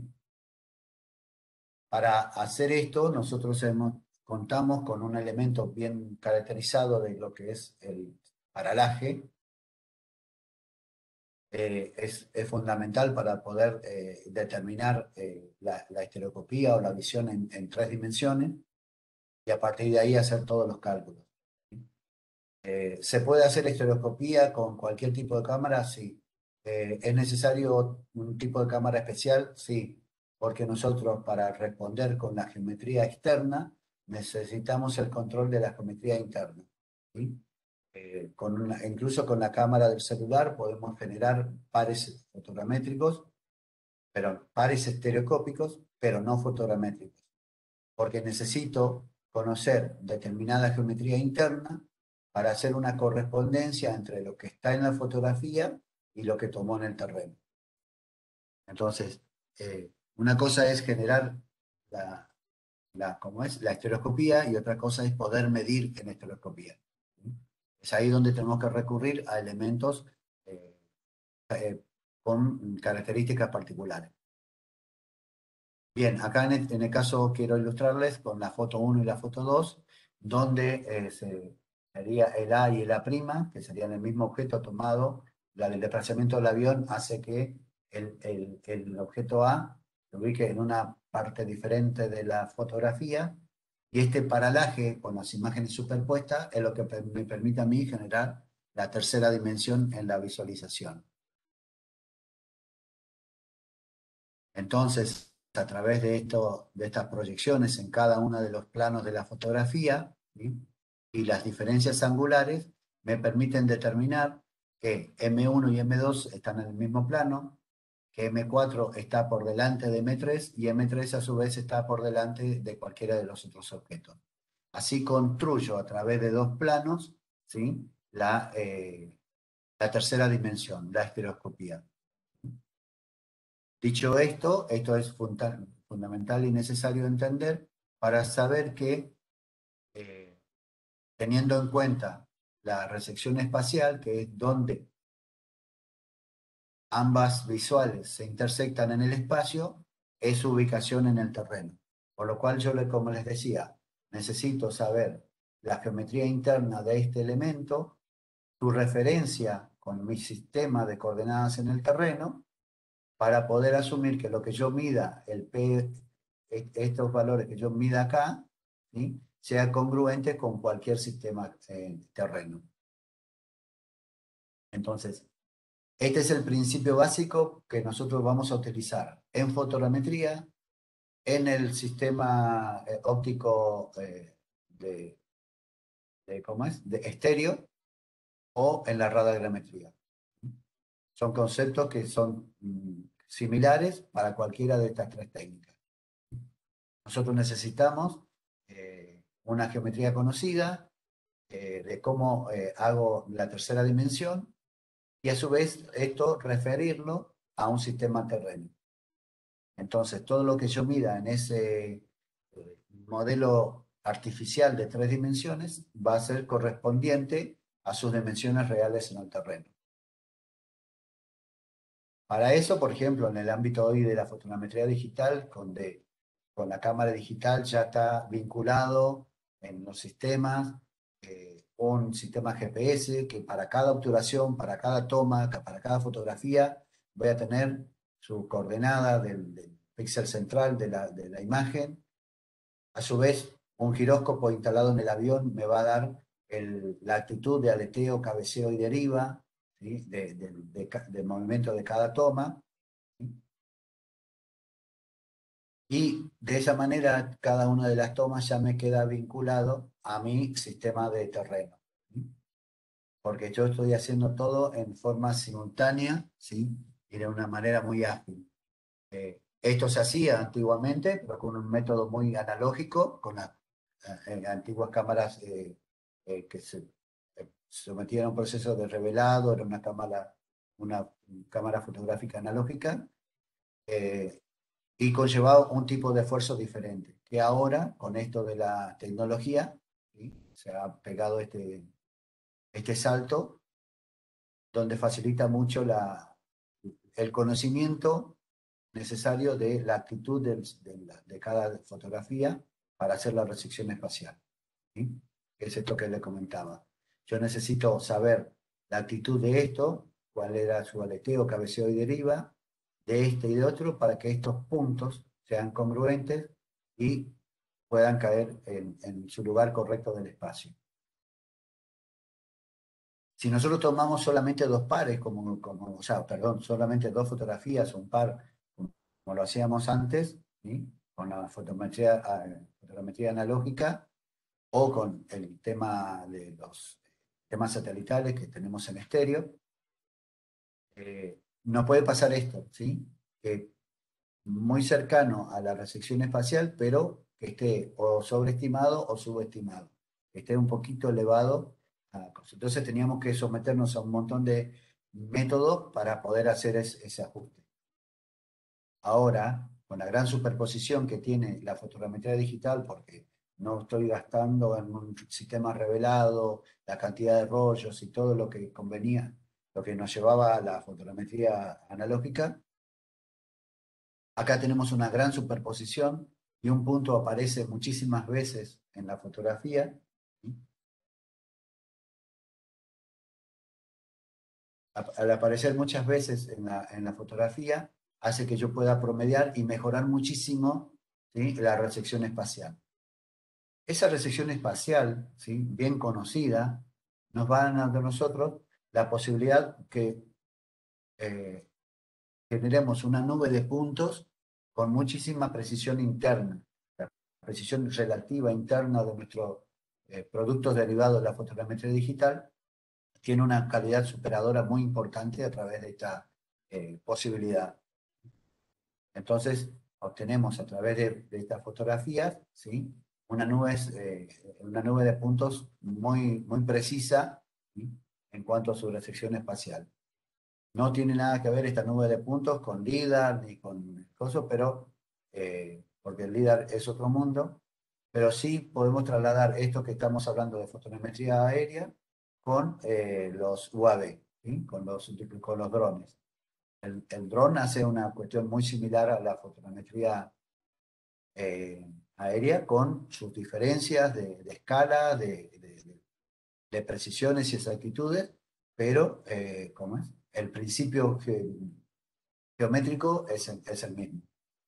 Para hacer esto, nosotros hemos, contamos con un elemento bien caracterizado de lo que es el paralaje. Eh, es, es fundamental para poder eh, determinar eh, la, la estereoscopía o la visión en, en tres dimensiones y a partir de ahí hacer todos los cálculos. Eh, ¿se puede hacer estereoscopía con cualquier tipo de cámara? Sí. Eh, ¿es necesario un tipo de cámara especial? Sí, porque nosotros para responder con la geometría externa necesitamos el control de la geometría interna. ¿Sí? Eh, con una, incluso con la cámara del celular podemos generar pares fotogramétricos, pero pares estereoscópicos, pero no fotogramétricos, porque necesito conocer determinada geometría interna para hacer una correspondencia entre lo que está en la fotografía y lo que tomó en el terreno. Entonces, eh, una cosa es generar la, la, ¿cómo es? La estereoscopía y otra cosa es poder medir en estereoscopía. ¿Sí? Es ahí donde tenemos que recurrir a elementos eh, eh, con características particulares. Bien, acá en el, en el caso quiero ilustrarles con la foto uno y la foto dos, donde eh, se, sería el A y el A', que serían el mismo objeto tomado. La del desplazamiento del avión hace que el, el, el objeto A se ubique en una parte diferente de la fotografía, y este paralaje con las imágenes superpuestas es lo que me permite a mí generar la tercera dimensión en la visualización. Entonces, a través de, esto, de estas proyecciones en cada uno de los planos de la fotografía, ¿sí? Y las diferencias angulares me permiten determinar que eme uno y eme dos están en el mismo plano, que eme cuatro está por delante de eme tres y eme tres a su vez está por delante de cualquiera de los otros objetos. Así construyo a través de dos planos, ¿sí? la, eh, la tercera dimensión, la estereoscopía. Dicho esto, esto es funda fundamental y necesario entender para saber que, eh, teniendo en cuenta la resección espacial, que es donde ambas visuales se intersectan en el espacio, es su ubicación en el terreno. Por lo cual yo, como les decía, necesito saber la geometría interna de este elemento, su referencia con mi sistema de coordenadas en el terreno, para poder asumir que lo que yo mida, el P, estos valores que yo mida acá, ¿sí? sea congruente con cualquier sistema eh, terreno. Entonces, este es el principio básico que nosotros vamos a utilizar en fotogrametría, en el sistema eh, óptico eh, de, de, ¿cómo es? de estéreo o en la radiogrametría. Son conceptos que son mm, similares para cualquiera de estas tres técnicas. Nosotros necesitamos eh, una geometría conocida, eh, de cómo eh, hago la tercera dimensión, y a su vez esto referirlo a un sistema terreno. Entonces, todo lo que yo mida en ese eh, modelo artificial de tres dimensiones va a ser correspondiente a sus dimensiones reales en el terreno. Para eso, por ejemplo, en el ámbito hoy de la fotogrametría digital, con, de, con la cámara digital ya está vinculado en los sistemas eh, un sistema ge pe ese que para cada obturación, para cada toma, para cada fotografía, voy a tener su coordenada del, del píxel central de la, de la imagen. A su vez, un giróscopo instalado en el avión me va a dar el, la actitud de aleteo, cabeceo y deriva, ¿sí? de, de, de, de movimiento de cada toma. ¿Sí? Y de esa manera, cada una de las tomas ya me queda vinculado a mi sistema de terreno. ¿Sí? Porque yo estoy haciendo todo en forma simultánea, ¿sí? Y de una manera muy ágil. Eh, esto se hacía antiguamente, pero con un método muy analógico, con las eh, eh, antiguas cámaras eh, eh, que se eh, sometían a un proceso de revelado, era una cámara, una cámara fotográfica analógica, eh, y conllevaba un tipo de esfuerzo diferente, que ahora, con esto de la tecnología, ¿sí? Se ha pegado este, este salto, donde facilita mucho la, el conocimiento necesario de la actitud de, de, la- de cada fotografía para hacer la resección espacial. ¿Sí? Es esto que le comentaba. Yo necesito saber la actitud de esto, cuál era su aleteo, cabeceo y deriva, de este y de otro, para que estos puntos sean congruentes y puedan caer en, en su lugar correcto del espacio. Si nosotros tomamos solamente dos pares, como, como, o sea, perdón, solamente dos fotografías o un par, como, como lo hacíamos antes, ¿sí? Con la fotometría, eh, fotometría analógica o con el tema de los temas satelitales que tenemos en estéreo, eh, nos puede pasar esto, ¿sí? Que muy cercano a la resección espacial, pero que esté o sobreestimado o subestimado, que esté un poquito elevado a cosas. Entonces teníamos que someternos a un montón de métodos para poder hacer es- ese ajuste. Ahora, con la gran superposición que tiene la fotogrametría digital, porque no estoy gastando en un sistema revelado la cantidad de rollos y todo lo que convenía, lo que nos llevaba a la fotogrametría analógica, acá tenemos una gran superposición y un punto aparece muchísimas veces en la fotografía. ¿Sí? Al aparecer muchas veces en la, en la fotografía, hace que yo pueda promediar y mejorar muchísimo, ¿sí? La resección espacial. Esa resección espacial, ¿sí? Bien conocida, nos va a dar a nosotros la posibilidad que eh, generemos una nube de puntos con muchísima precisión interna, la precisión relativa interna de nuestros eh, productos derivados de la fotogrametría digital tiene una calidad superadora muy importante a través de esta eh, posibilidad. Entonces, obtenemos a través de, de estas fotografías, ¿sí? Una nube, eh, una nube de puntos muy, muy precisa, ¿sí? En cuanto a su resección espacial. No tiene nada que ver esta nube de puntos con LIDAR ni con cosas, pero eh, porque el LIDAR es otro mundo, pero sí podemos trasladar esto que estamos hablando de fotometría aérea con eh, los U A V, ¿sí? Con los, con los drones. El, el dron hace una cuestión muy similar a la fotometría eh, aérea con sus diferencias de, de escala, de, de, de, precisiones y exactitudes, pero eh, ¿cómo es? El principio ge geométrico es el, es el mismo.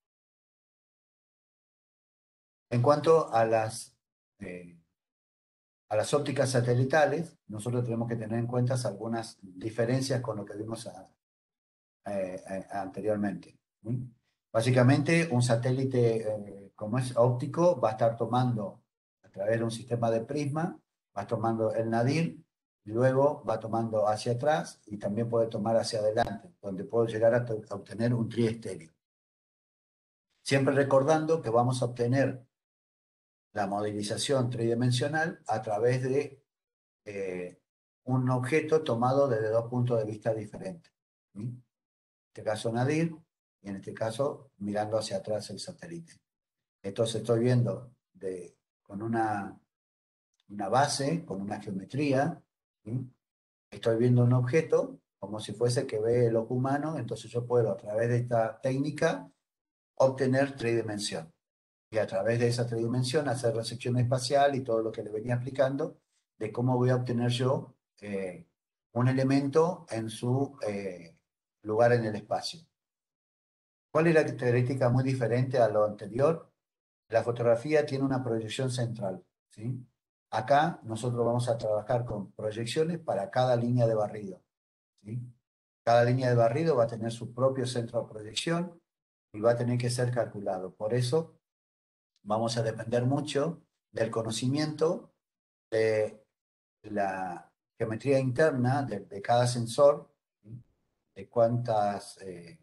En cuanto a las, eh, a las ópticas satelitales, nosotros tenemos que tener en cuenta algunas diferencias con lo que vimos a, eh, eh, anteriormente. ¿Sí? Básicamente, un satélite eh, como es óptico va a estar tomando a través de un sistema de prisma, va tomando el nadir, luego va tomando hacia atrás y también puede tomar hacia adelante, donde puedo llegar a, a obtener un triestéreo. Siempre recordando que vamos a obtener la modelización tridimensional a través de eh, un objeto tomado desde dos puntos de vista diferentes. ¿Sí? En este caso nadir y en este caso mirando hacia atrás el satélite. Entonces estoy viendo de, con una, una base, con una geometría, ¿sí? Estoy viendo un objeto como si fuese que ve el ojo humano, entonces yo puedo a través de esta técnica obtener tridimensión. Y a través de esa tridimensión hacer la sección espacial y todo lo que le venía explicando de cómo voy a obtener yo eh, un elemento en su eh, lugar en el espacio. ¿Cuál es la característica muy diferente a lo anterior? La fotografía tiene una proyección central, ¿sí? Acá nosotros vamos a trabajar con proyecciones para cada línea de barrido, ¿sí? Cada línea de barrido va a tener su propio centro de proyección y va a tener que ser calculado. Por eso vamos a depender mucho del conocimiento de la geometría interna de, de cada sensor, ¿sí? De cuántas eh,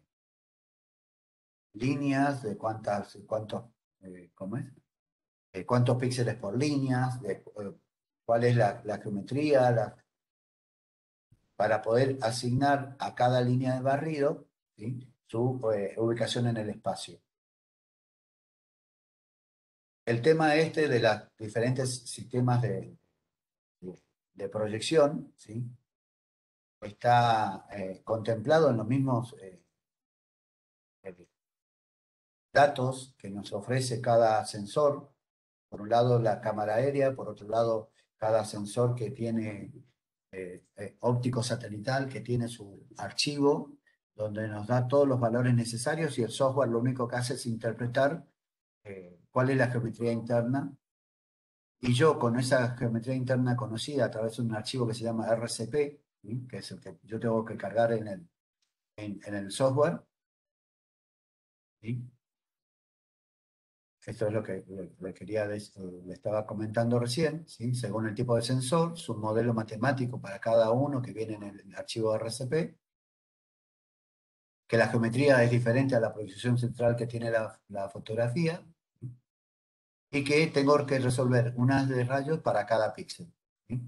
líneas, de cuántas, cuántos, eh, ¿cómo es? Eh, cuántos píxeles por líneas, de, eh, cuál es la, la geometría, la, para poder asignar a cada línea de barrido, ¿sí? Su eh, ubicación en el espacio. El tema este de los diferentes sistemas de, de, de proyección, ¿sí? Está eh, contemplado en los mismos eh, eh, datos que nos ofrece cada sensor. Por un lado, la cámara aérea, por otro lado, cada sensor que tiene eh, eh, óptico satelital, que tiene su archivo, donde nos da todos los valores necesarios y el software lo único que hace es interpretar eh, cuál es la geometría interna. Y yo con esa geometría interna conocida a través de un archivo que se llama R C P, ¿sí? Que es el que yo tengo que cargar en el, en, en el software, ¿sí? Esto es lo que le, le quería des- eh, le estaba comentando recién, ¿sí? Según el tipo de sensor, su modelo matemático para cada uno que viene en el archivo R C P, que la geometría es diferente a la proyección central que tiene la, la fotografía, ¿sí? Y que tengo que resolver unas de rayos para cada píxel, ¿sí?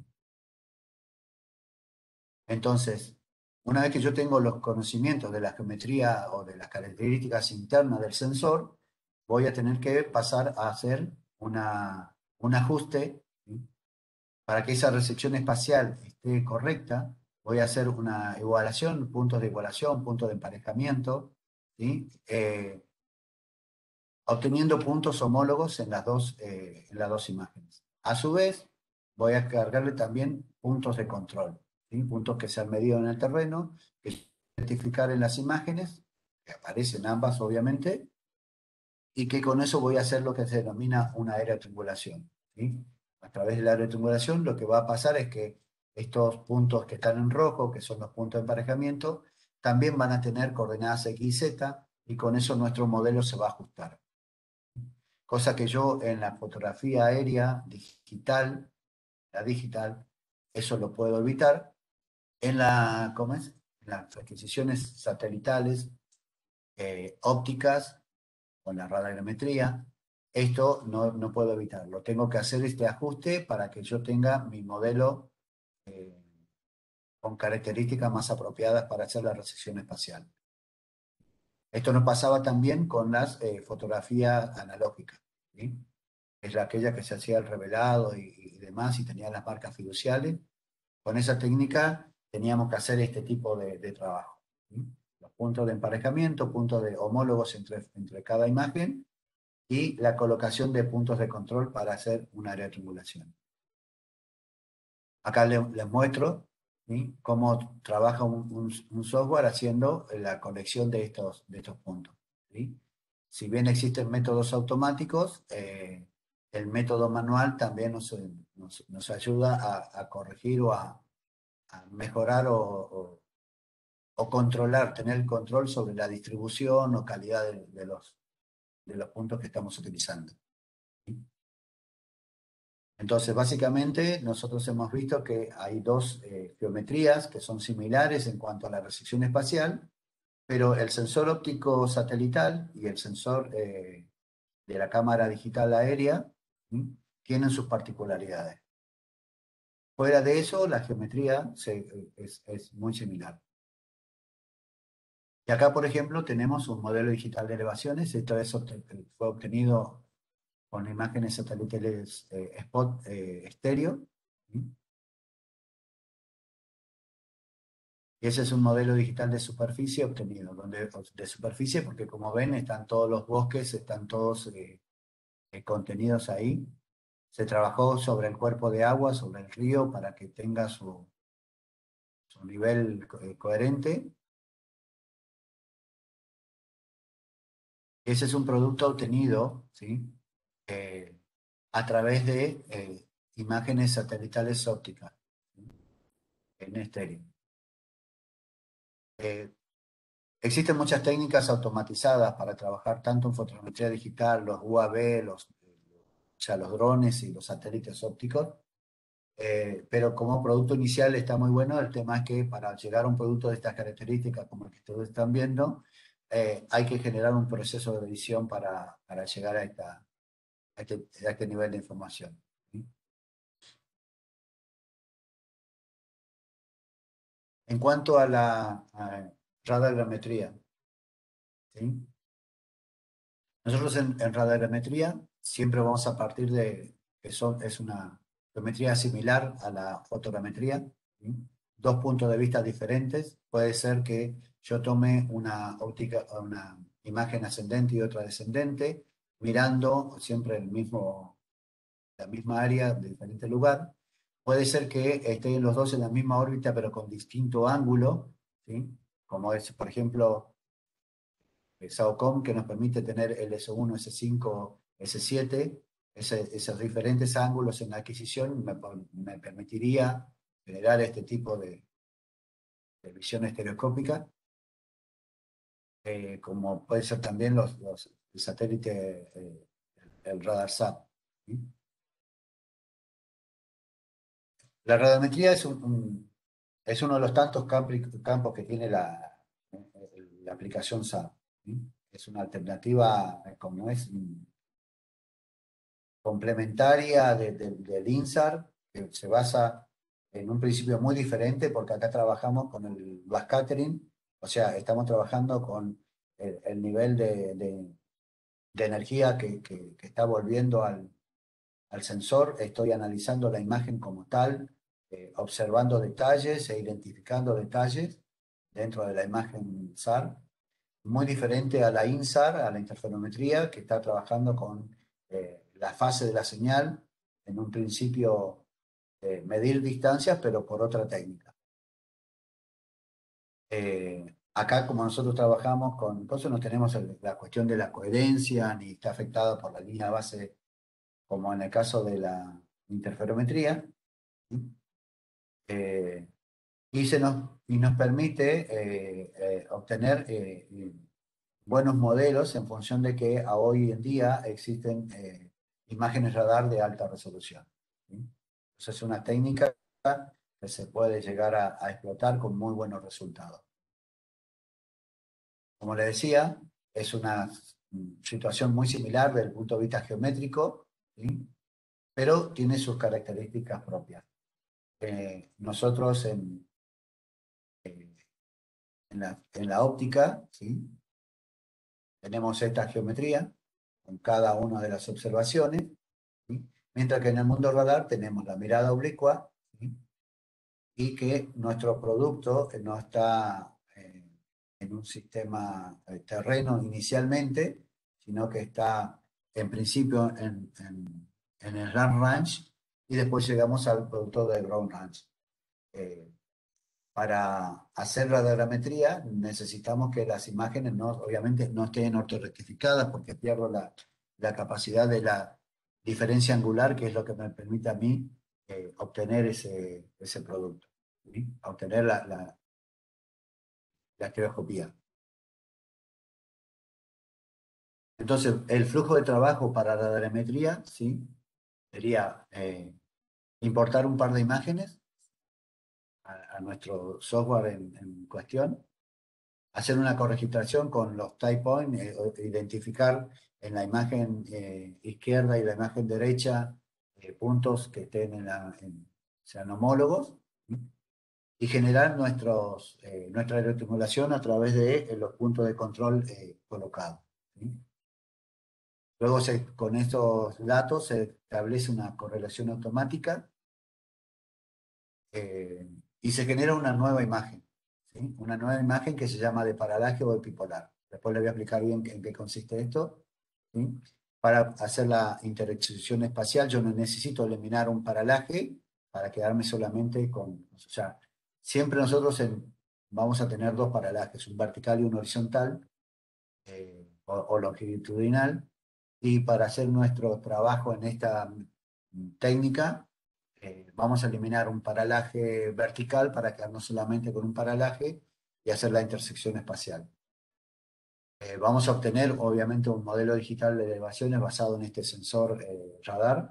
Entonces, una vez que yo tengo los conocimientos de la geometría o de las características internas del sensor, voy a tener que pasar a hacer una, un ajuste, ¿sí? Para que esa recepción espacial esté correcta. Voy a hacer una igualación, puntos de igualación, puntos de emparejamiento, ¿sí? Eh, obteniendo puntos homólogos en las dos, eh, en las dos imágenes. A su vez, voy a cargarle también puntos de control, ¿sí? Puntos que se han medido en el terreno, que identificar en las imágenes, que aparecen ambas obviamente, y que con eso voy a hacer lo que se denomina una aerotriangulación, ¿sí? A través de la aerotriangulación lo que va a pasar es que estos puntos que están en rojo, que son los puntos de emparejamiento, también van a tener coordenadas X y Z, y con eso nuestro modelo se va a ajustar. Cosa que yo en la fotografía aérea digital, la digital, eso lo puedo evitar. En la, ¿cómo es? En las adquisiciones satelitales eh, ópticas, con la radiometría, esto no, no puedo evitarlo. Tengo que hacer este ajuste para que yo tenga mi modelo eh, con características más apropiadas para hacer la resección espacial. Esto nos pasaba también con las eh, fotografías analógicas, ¿sí? Es la, aquella que se hacía el revelado y, y demás y tenía las marcas fiduciales. Con esa técnica teníamos que hacer este tipo de, de trabajo, ¿sí? Los puntos de emparejamiento, puntos de homólogos entre, entre cada imagen y la colocación de puntos de control para hacer una aerotriangulación. Acá les, les muestro, ¿sí? Cómo trabaja un, un, un, software haciendo la conexión de estos, de estos puntos, ¿sí? Si bien existen métodos automáticos, eh, el método manual también nos, nos, nos ayuda a, a, corregir o a, a mejorar o, o, o, controlar, tener el control sobre la distribución o calidad de, de, los, de los puntos que estamos utilizando, ¿sí? Entonces, básicamente, nosotros hemos visto que hay dos eh, geometrías que son similares en cuanto a la resección espacial, pero el sensor óptico satelital y el sensor eh, de la cámara digital aérea, ¿sí? Tienen sus particularidades. Fuera de eso, la geometría se, es, es muy similar. Y acá, por ejemplo, tenemos un modelo digital de elevaciones. Esto es, fue obtenido con imágenes satelitales eh, spot eh, estéreo, ¿sí? Y ese es un modelo digital de superficie obtenido, donde, de superficie, porque como ven, están todos los bosques, están todos eh, eh, contenidos ahí. Se trabajó sobre el cuerpo de agua, sobre el río, para que tenga su, su nivel co- eh, coherente. Ese es un producto obtenido, ¿sí? Eh, a través de eh, imágenes satelitales ópticas, ¿sí? En estéreo. Eh, Existen muchas técnicas automatizadas para trabajar tanto en fotogrametría digital, los U A V, los, o sea, los drones y los satélites ópticos, eh, pero como producto inicial está muy bueno. El tema es que para llegar a un producto de estas características, como el que ustedes están viendo, eh, hay que generar un proceso de edición para, para llegar a, esta, a, este, a este nivel de información. ¿Sí? En cuanto a la a radiogrametría, ¿sí? Nosotros en, en radiogrametría siempre vamos a partir de que son, es una geometría similar a la fotogrametría, ¿sí? Dos puntos de vista diferentes. Puede ser que yo tome una óptica, una imagen ascendente y otra descendente, mirando siempre el mismo, la misma área de diferente lugar. Puede ser que estén los dos en la misma órbita, pero con distinto ángulo, ¿sí? Como es, por ejemplo, SAOCOM, que nos permite tener el S uno, S cinco, S siete, ese- esos diferentes ángulos en la adquisición me, me permitiría generar este tipo de, de visión estereoscópica, eh, como puede ser también los, los el satélite, eh, el radar SAT. ¿Sí? La radiometría es, un, un- es uno de los tantos campos, campos que tiene la, la aplicación SAT. ¿Sí? Es una alternativa, eh, como es, complementaria de- de- del INSAR, que se basa en un principio muy diferente, porque acá trabajamos con el backscattering, o sea, estamos trabajando con el, el nivel de, de- de energía que, que- que está volviendo al, al sensor. Estoy analizando la imagen como tal, eh, observando detalles e identificando detalles dentro de la imagen SAR, muy diferente a la INSAR, a la interferometría, que está trabajando con eh, la fase de la señal, en un principio eh, medir distancias, pero por otra técnica. Eh, acá, como nosotros trabajamos con cosas, no tenemos el- la cuestión de la coherencia, ni está afectada por la línea base, como en el caso de la interferometría, ¿sí? Eh, y, se nos, y nos permite eh, eh, obtener eh, buenos modelos en función de que a hoy en día existen eh, imágenes radar de alta resolución. ¿Sí? Entonces es una técnica que se puede llegar a, a explotar con muy buenos resultados. Como le decía, es una mm, situación muy similar desde el punto de vista geométrico, ¿sí? Pero tiene sus características propias. Eh, nosotros en, en, la, en la óptica, ¿sí? Tenemos esta geometría con cada una de las observaciones, ¿sí? Mientras que en el mundo radar tenemos la mirada oblicua, ¿sí? Y que nuestro producto no está eh, en un sistema eh, terreno inicialmente, sino que está en principio en, en, en el Land Range, y después llegamos al producto de Ground Range. Eh, para hacer radiogrametría necesitamos que las imágenes no, obviamente no estén ortorrectificadas, porque pierdo la, la capacidad de la diferencia angular, que es lo que me permite a mí eh, obtener ese, ese producto, ¿sí? Obtener la, la, la estereoscopía. Entonces, el flujo de trabajo para la radiometría, ¿sí? Sería eh, importar un par de imágenes a, a nuestro software en, en cuestión, hacer una corregistración con los type points, eh, identificar en la imagen eh, izquierda y la imagen derecha eh, puntos que estén en la, en- sean homólogos, ¿sí? Y generar nuestros, eh, nuestra aeroestimulación a través de eh, los puntos de control eh, colocados, ¿sí? Luego se- con estos datos se establece una correlación automática, eh, y se genera una nueva imagen, ¿sí? Una nueva imagen que se llama de paralaje o epipolar. Después le voy a explicar bien en qué consiste esto, ¿sí? Para hacer la intersección espacial yo no necesito eliminar un paralaje para quedarme solamente con... O sea, siempre nosotros en- vamos a tener dos paralajes, un vertical y un horizontal, eh, o, o longitudinal, y para hacer nuestro trabajo en esta mm, técnica, eh, vamos a eliminar un paralaje vertical para quedarnos solamente con un paralaje y hacer la intersección espacial. Eh, vamos a obtener, obviamente, un modelo digital de elevaciones basado en este sensor eh, radar.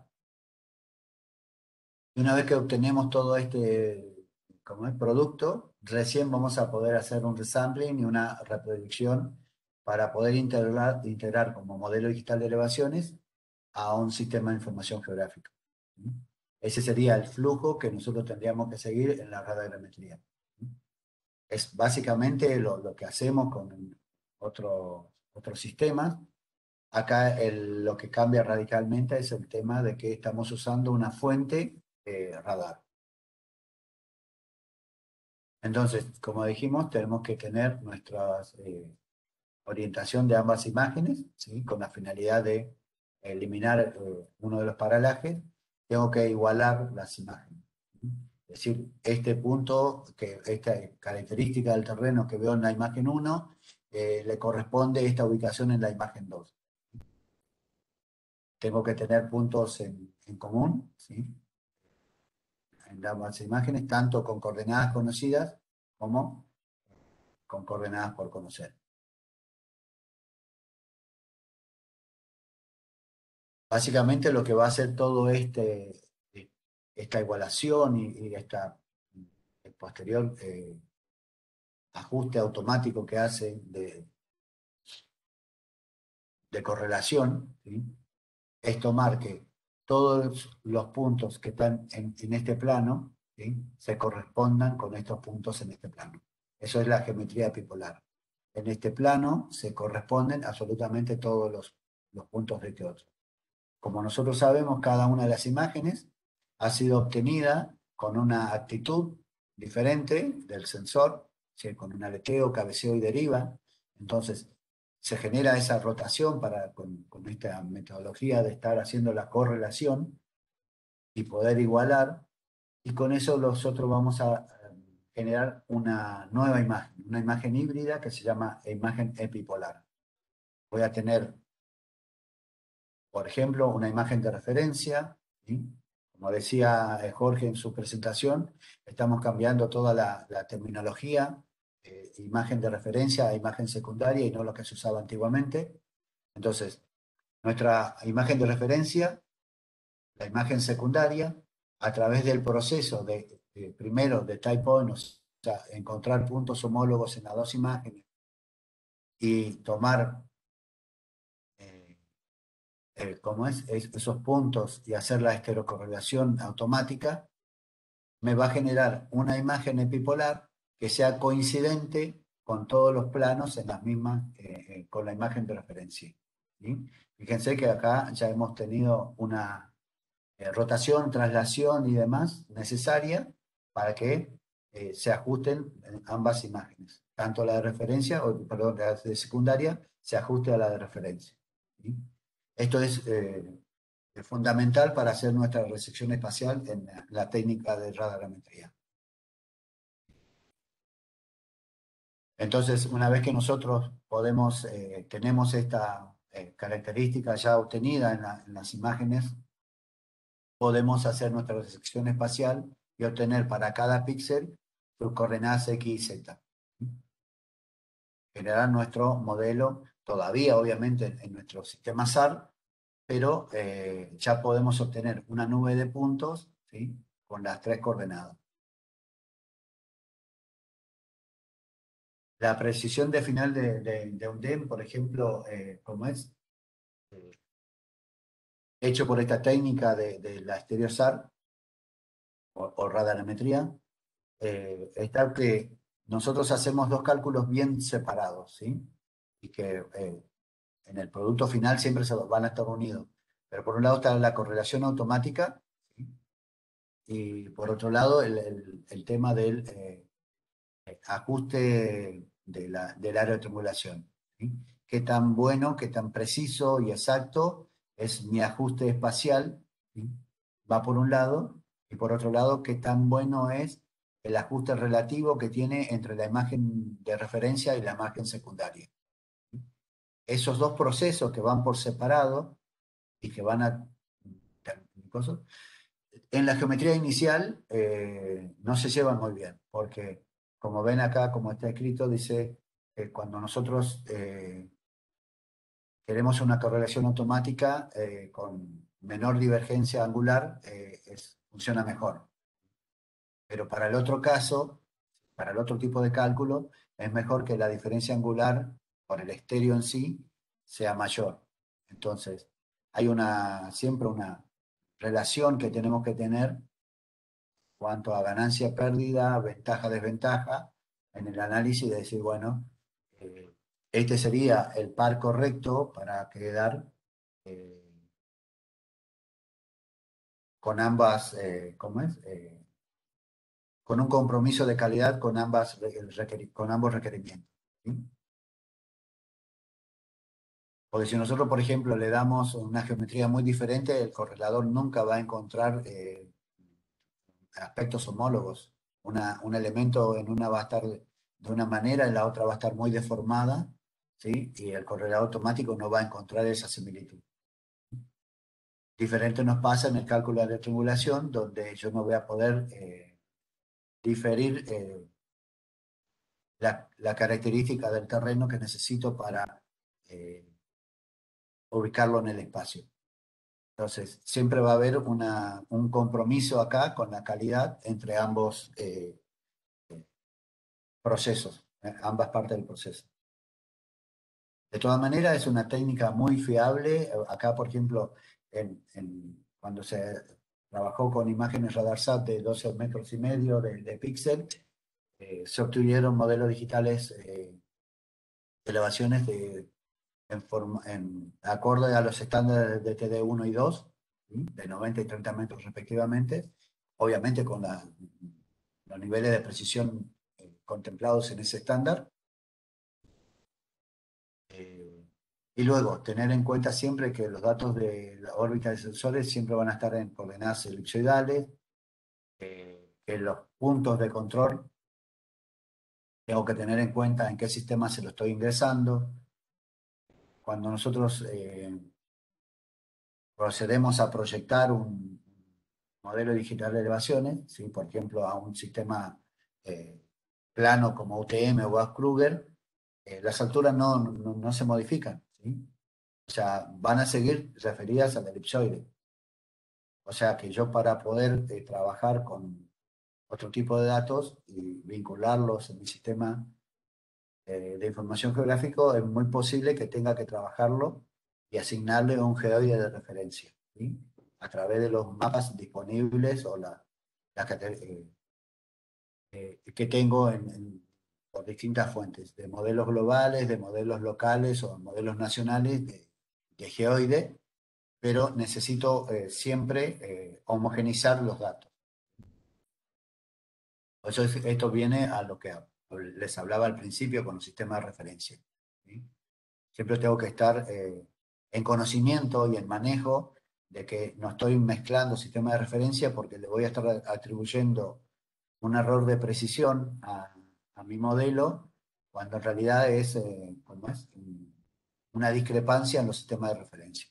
Y una vez que obtenemos todo este como es producto, recién vamos a poder hacer un resampling y una reproducción para poder integrar, integrar como modelo digital de elevaciones a un sistema de información geográfica. ¿Mm? Ese sería el flujo que nosotros tendríamos que seguir en la radiogrametría. ¿Mm? Es básicamente lo, lo que hacemos con otros otros sistemas. Acá el- lo que cambia radicalmente es el tema de que estamos usando una fuente eh, radar. Entonces, como dijimos, tenemos que tener nuestra eh, orientación de ambas imágenes, ¿sí? Con la finalidad de eliminar eh, uno de los paralajes. Tengo que igualar las imágenes. ¿Sí? Es decir, este punto, que esta característica del terreno que veo en la imagen uno, eh, le corresponde esta ubicación en la imagen dos. Tengo que tener puntos en, en común, ¿sí? En ambas imágenes, tanto con coordenadas conocidas como con coordenadas por conocer. Básicamente lo que va a hacer todo este, esta igualación y, y esta el posterior eh, ajuste automático que hace de, de correlación, ¿sí? Es tomar que todos los puntos que están en, en este plano, ¿sí? Se correspondan con estos puntos en este plano. Eso es la geometría epipolar. En este plano se corresponden absolutamente todos los, los puntos de este otro. Como nosotros sabemos, cada una de las imágenes ha sido obtenida con una actitud diferente del sensor, ¿sí? Con un aleteo, cabeceo y deriva. Entonces, se genera esa rotación para, con, con esta metodología de estar haciendo la correlación y poder igualar. Y con eso nosotros vamos a generar una nueva imagen, una imagen híbrida que se llama imagen epipolar. Voy a tener, por ejemplo, una imagen de referencia, ¿sí? Como decía eh, Jorge en su presentación, estamos cambiando toda la, la terminología, eh, imagen de referencia a imagen secundaria y no lo que se usaba antiguamente. Entonces, nuestra imagen de referencia, la imagen secundaria, a través del proceso de, de primero de type-on, o sea, encontrar puntos homólogos en las dos imágenes y tomar eh, eh, como es, es, esos puntos y hacer la estereocorrelación automática, me va a generar una imagen epipolar que sea coincidente con todos los planos en las mismas, eh, eh, con la imagen de referencia. ¿Sí? Fíjense que acá ya hemos tenido una eh, rotación, traslación y demás necesaria para que eh, se ajusten ambas imágenes. Tanto la de referencia, o perdón, la de secundaria, se ajuste a la de referencia. ¿Sí? Esto es eh, fundamental para hacer nuestra resección espacial en la, la técnica de radiogrametría. Entonces, una vez que nosotros podemos, eh, tenemos esta eh, característica ya obtenida en, la, en las imágenes, podemos hacer nuestra resección espacial y obtener para cada píxel sus coordenadas X y Z. Generar nuestro modelo, todavía obviamente en, en nuestro sistema S A R, pero eh, ya podemos obtener una nube de puntos, ¿sí? Con las tres coordenadas. La precisión de final de, de, de un D E M, por ejemplo, eh, como es hecho por esta técnica de, de la estéreo S A R o, o radiometría, eh, está que nosotros hacemos dos cálculos bien separados, ¿sí? Y que eh, en el producto final siempre se van a estar unidos. Pero por un lado está la correlación automática, ¿sí? Y por otro lado el, el, el tema del eh, ajuste de la, del área de triangulación. ¿Sí? Qué tan bueno, qué tan preciso y exacto es mi ajuste espacial, ¿sí? Va por un lado, y por otro lado, qué tan bueno es el ajuste relativo que tiene entre la imagen de referencia y la imagen secundaria. ¿Sí? Esos dos procesos que van por separado y que van a... En la geometría inicial eh, no se llevan muy bien, porque como ven acá, como está escrito, dice que cuando nosotros eh, queremos una correlación automática eh, con menor divergencia angular, eh, es, funciona mejor. Pero para el otro caso, para el otro tipo de cálculo, es mejor que la diferencia angular por el estéreo en sí sea mayor. Entonces, hay una, siempre una relación que tenemos que tener cuanto a ganancia-pérdida, ventaja-desventaja, en el análisis de decir, bueno, eh, este sería el par correcto para quedar eh, con ambas, eh, ¿cómo es? Eh, con un compromiso de calidad con, ambas, con ambos requerimientos. ¿Sí? Porque si nosotros, por ejemplo, le damos una geometría muy diferente, el correlador nunca va a encontrar eh, aspectos homólogos. Una, un elemento en una va a estar de una manera, en la otra va a estar muy deformada, ¿sí? Y el correlador automático no va a encontrar esa similitud. Diferente nos pasa en el cálculo de triangulación, donde yo no voy a poder eh, diferir eh, la, la, característica del terreno que necesito para eh, ubicarlo en el espacio. Entonces, siempre va a haber una, un compromiso acá con la calidad entre ambos eh, procesos, eh, ambas partes del proceso. De todas maneras, es una técnica muy fiable. Acá, por ejemplo, en, en, cuando se trabajó con imágenes RadarSat de doce metros y medio de, de píxel, eh, se obtuvieron modelos digitales eh, de elevaciones de, en, forma, en acorde a los estándares de T D uno y dos, ¿sí? De noventa y treinta metros respectivamente, obviamente con la, los niveles de precisión eh, contemplados en ese estándar. Eh, y luego, tener en cuenta siempre que los datos de la órbita de sensores siempre van a estar en coordenadas elipsoidales, eh, que los puntos de control tengo que tener en cuenta en qué sistema se lo estoy ingresando. Cuando nosotros eh, procedemos a proyectar un modelo digital de elevaciones, ¿sí? Por ejemplo, a un sistema eh, plano como U T M o Gauss-Kruger, eh, las alturas no, no, no se modifican, ¿sí? O sea, van a seguir referidas al elipsoide. O sea que yo para poder eh, trabajar con otro tipo de datos y vincularlos en mi sistema eh, de información geográfico, es muy posible que tenga que trabajarlo y asignarle un geoide de referencia, ¿sí? A través de los mapas disponibles o la, la eh, eh, que tengo en, en, por distintas fuentes, de modelos globales, de modelos locales o modelos nacionales de, de geoide, pero necesito eh, siempre eh, homogenizar los datos. Por eso esto viene a lo que les hablaba al principio con los sistemas de referencia, ¿sí? Siempre tengo que estar eh, en conocimiento y en manejo de que no estoy mezclando sistemas de referencia porque le voy a estar atribuyendo un error de precisión a, a mi modelo, cuando en realidad es, eh, ¿cómo es? Una discrepancia en los sistemas de referencia.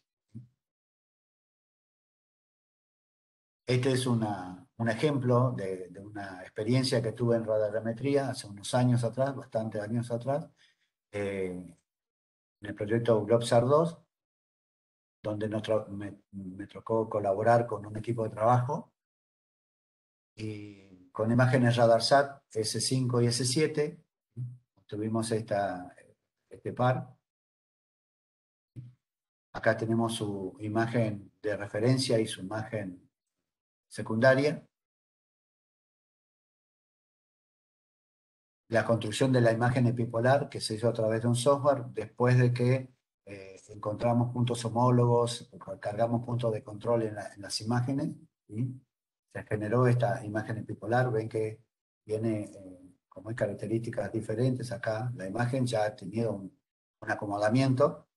Este es una, un ejemplo de, de, una experiencia que tuve en radiometría hace unos años atrás, bastantes años atrás, eh, en el proyecto Globsat dos, donde nos me, me tocó colaborar con un equipo de trabajo y con imágenes RadarSat ese cinco y ese siete, tuvimos esta, este par. Acá tenemos su imagen de referencia y su imagen secundaria. La construcción de la imagen epipolar que se hizo a través de un software después de que eh, encontramos puntos homólogos, cargamos puntos de control en, la, en las imágenes, y se generó esta imagen epipolar. Ven que tiene eh, como hay características diferentes acá. La imagen ya ha tenido un, un acomodamiento.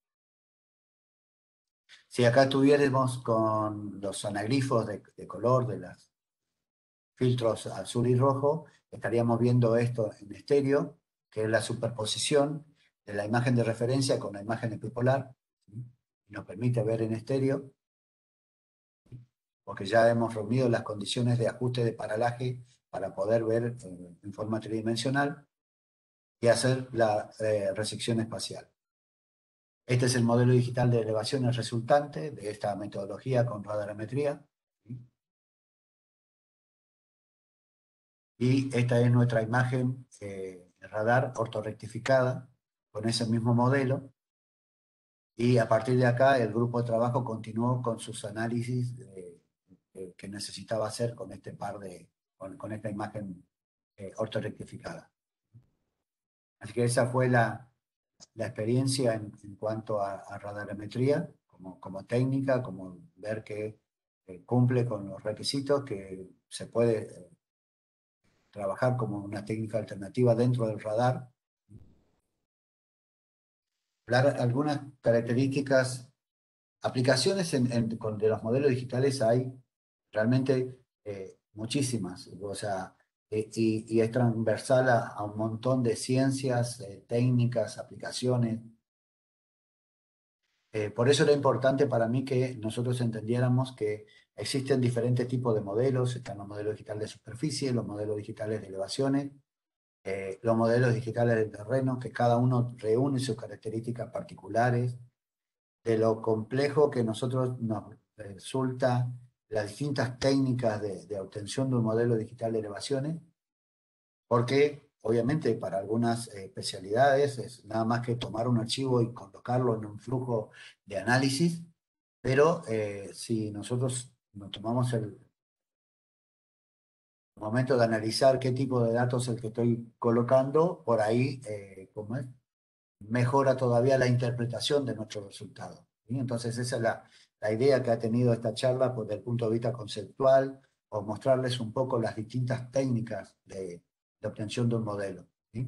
Si acá estuviéramos con los anaglifos de, de color de los filtros azul y rojo, estaríamos viendo esto en estéreo, que es la superposición de la imagen de referencia con la imagen epipolar, ¿sí? Y nos permite ver en estéreo, porque ya hemos reunido las condiciones de ajuste de paralaje para poder ver eh, en forma tridimensional y hacer la eh, resección espacial. Este es el modelo digital de elevaciones resultante de esta metodología con radiometría. Y esta es nuestra imagen eh, radar ortorrectificada con ese mismo modelo. Y a partir de acá el grupo de trabajo continuó con sus análisis eh, eh, que necesitaba hacer con este par de, con, con esta imagen eh, ortorrectificada. Así que esa fue la, la experiencia en, en cuanto a, a radiometría, como, como técnica, como ver que eh, cumple con los requisitos, que se puede eh, trabajar como una técnica alternativa dentro del radar. Hablar algunas características, aplicaciones en, en, con, de los modelos digitales hay realmente eh, muchísimas, o sea, eh, y, y, es transversal a, a, un montón de ciencias, eh, técnicas, aplicaciones. Eh, por eso era importante para mí que nosotros entendiéramos que existen diferentes tipos de modelos, están los modelos digitales de superficie, los modelos digitales de elevaciones, eh, los modelos digitales de terreno, que cada uno reúne sus características particulares, de lo complejo que nosotros nos resulta las distintas técnicas de, de obtención de un modelo digital de elevaciones, porque obviamente para algunas eh, especialidades es nada más que tomar un archivo y colocarlo en un flujo de análisis, pero eh, si nosotros nos tomamos el momento de analizar qué tipo de datos es el que estoy colocando, por ahí, eh, ¿cómo es? Mejora todavía la interpretación de nuestro resultado. ¿Sí? Entonces esa es la, la idea que ha tenido esta charla pues, desde el punto de vista conceptual, o mostrarles un poco las distintas técnicas de, de obtención de un modelo. ¿Sí?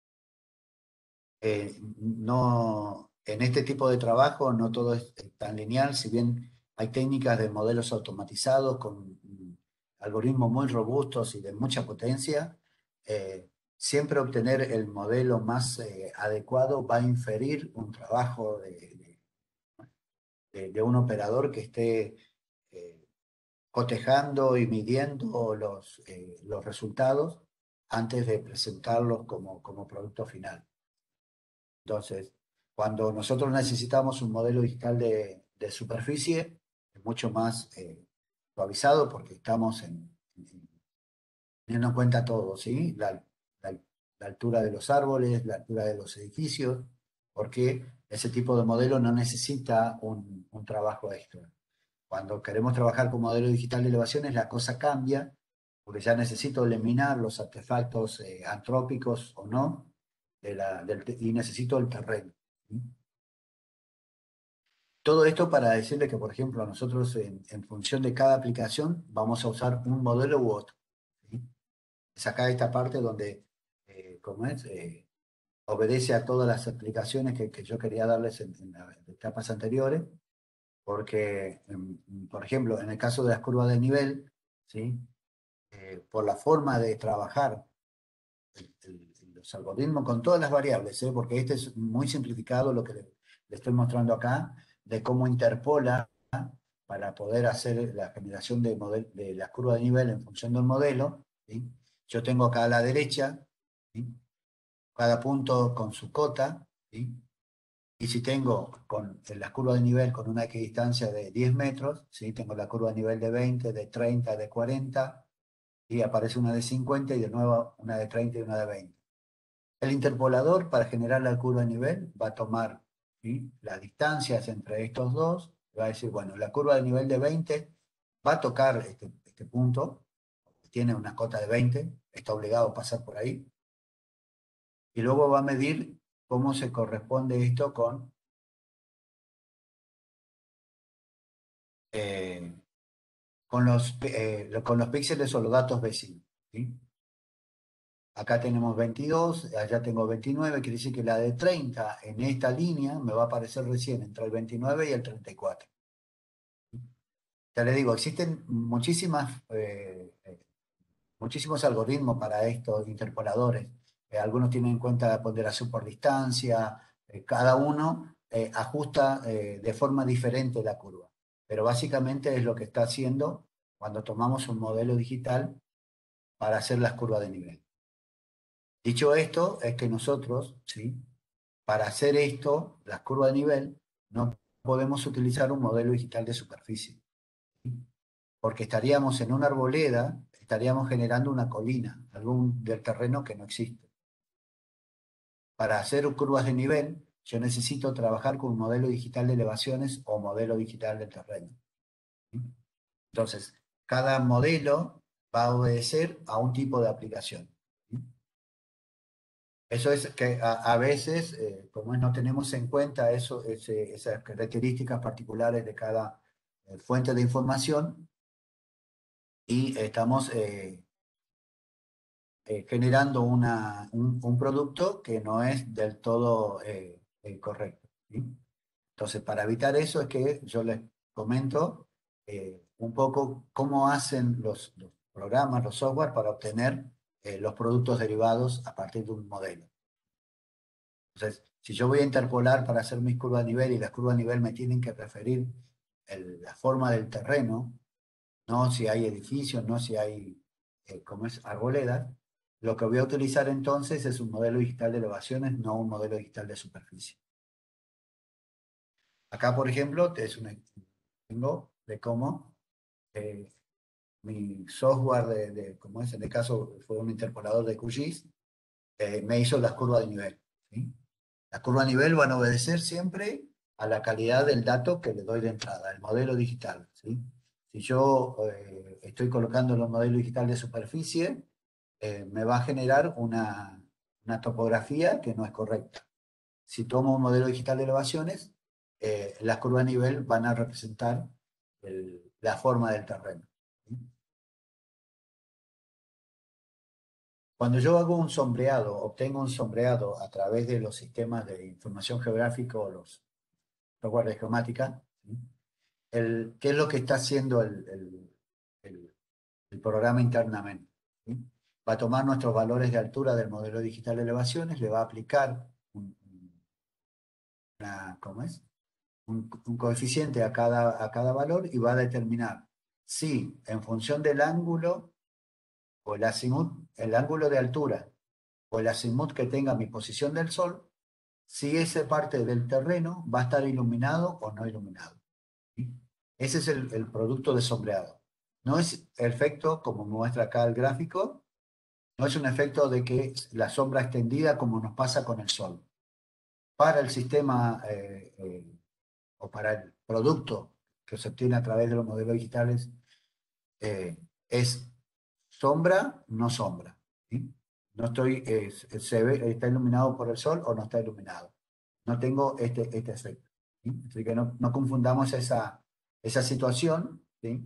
Eh, no, en este tipo de trabajo no todo es tan lineal, si bien hay técnicas de modelos automatizados con mm, algoritmos muy robustos y de mucha potencia, eh, siempre obtener el modelo más eh, adecuado va a inferir un trabajo de, de, de un operador que esté eh, cotejando y midiendo los, eh, los resultados antes de presentarlos como, como producto final. Entonces, cuando nosotros necesitamos un modelo digital de, de superficie, es mucho más eh, suavizado porque estamos en, en- teniendo en cuenta todo, ¿sí? La, la- la altura de los árboles, la altura de los edificios, porque ese tipo de modelo no necesita un, un trabajo extra. Cuando queremos trabajar con modelo digital de elevaciones, la cosa cambia, porque ya necesito eliminar los artefactos eh, antrópicos o no, de la, del, y necesito el terreno. ¿Sí? Todo esto para decirle que, por ejemplo, nosotros en, en función de cada aplicación vamos a usar un modelo u otro. ¿Sí? Es acá esta parte donde, eh, ¿cómo es? Eh, obedece a todas las explicaciones que, que yo quería darles en, en las etapas anteriores, porque, en- por ejemplo, en el caso de las curvas de nivel, ¿sí? Eh, por la forma de trabajar el- el- los algoritmos con todas las variables, ¿eh? Porque este es muy simplificado lo que le, le estoy mostrando acá, de cómo interpola para poder hacer la generación de, model, de la curva de nivel en función de un modelo. ¿Sí? Yo tengo acá a la derecha, ¿sí? Cada punto con su cota, ¿sí? Y si tengo con la curva de nivel con una equidistancia de diez metros, ¿sí? Tengo la curva de nivel de veinte, de treinta, de cuarenta, y aparece una de cincuenta y de nuevo una de treinta y una de veinte. El interpolador, para generar la curva de nivel, va a tomar, ¿sí? Las distancias entre estos dos, va a decir, bueno, la curva de nivel de veinte va a tocar este, este punto, tiene una cota de veinte, está obligado a pasar por ahí, y luego va a medir cómo se corresponde esto con, eh, con, los, eh, con los píxeles o los datos vecinos. ¿Sí? Acá tenemos veintidós, allá tengo veintinueve, quiere decir que la de treinta en esta línea me va a aparecer recién entre el veintinueve y el treinta y cuatro. Ya les digo, existen muchísimas, eh, eh, muchísimos algoritmos para estos interpoladores. Eh, algunos tienen en cuenta la ponderación por distancia, eh, cada uno eh, ajusta eh, de forma diferente la curva. Pero básicamente es lo que está haciendo cuando tomamos un modelo digital para hacer las curvas de nivel. Dicho esto, es que nosotros, ¿sí? para hacer esto, las curvas de nivel, no podemos utilizar un modelo digital de superficie, ¿sí? Porque estaríamos en una arboleda, estaríamos generando una colina, algún del terreno que no existe. Para hacer curvas de nivel, yo necesito trabajar con un modelo digital de elevaciones o modelo digital del terreno, ¿sí? Entonces, cada modelo va a obedecer a un tipo de aplicación, ¿sí? Eso es que a, a veces, eh, como no tenemos en cuenta eso, ese- esas características particulares de cada eh, fuente de información y estamos eh, eh, generando una, un, un producto que no es del todo eh, eh, correcto, ¿sí? Entonces, para evitar eso es que yo les comento eh, un poco cómo hacen los, los programas, los software para obtener eh, los productos derivados a partir de un modelo. Entonces, si yo voy a interpolar para hacer mis curvas de nivel y las curvas de nivel me tienen que referir el- la forma del terreno, no si hay edificios, no si hay, eh, como es, arboledas, lo que voy a utilizar entonces es un modelo digital de elevaciones, no un modelo digital de superficie. Acá, por ejemplo, es un ejemplo de cómo eh, mi software, de, de, como es en el caso, fue un interpolador de Q G I S, eh, me hizo las curvas de nivel, ¿sí? Las curvas de nivel van a obedecer siempre a la calidad del dato que le doy de entrada, el modelo digital, ¿sí? Si yo eh, estoy colocando el modelo digital de superficie, eh, me va a generar una, una topografía que no es correcta. Si tomo un modelo digital de elevaciones, eh, las curvas de nivel van a representar el- la forma del terreno, ¿sí? Cuando yo hago un sombreado, obtengo un sombreado a través de los sistemas de información geográfica o los software de geomática, ¿sí? El, ¿qué es lo que está haciendo el, el- el- el programa internamente? ¿Sí? Va a tomar nuestros valores de altura del modelo digital de elevaciones, le va a aplicar un, una, ¿cómo es? Un, un coeficiente a cada, a cada valor y va a determinar si en función del ángulo o el azimut, el ángulo de altura o el azimut que tenga mi posición del sol, si esa parte del terreno va a estar iluminado o no iluminado, ¿sí? Ese es el, el producto de sombreado. No es efecto, como muestra acá el gráfico, no es un efecto de que la sombra extendida como nos pasa con el sol. Para el sistema eh, eh, o para el producto que se obtiene a través de los modelos digitales, eh, es sombra, no sombra, ¿sí? No estoy, eh, se ve, está iluminado por el sol o no está iluminado. No tengo este, este efecto, ¿sí? Así que no, no confundamos esa, esa situación, ¿sí?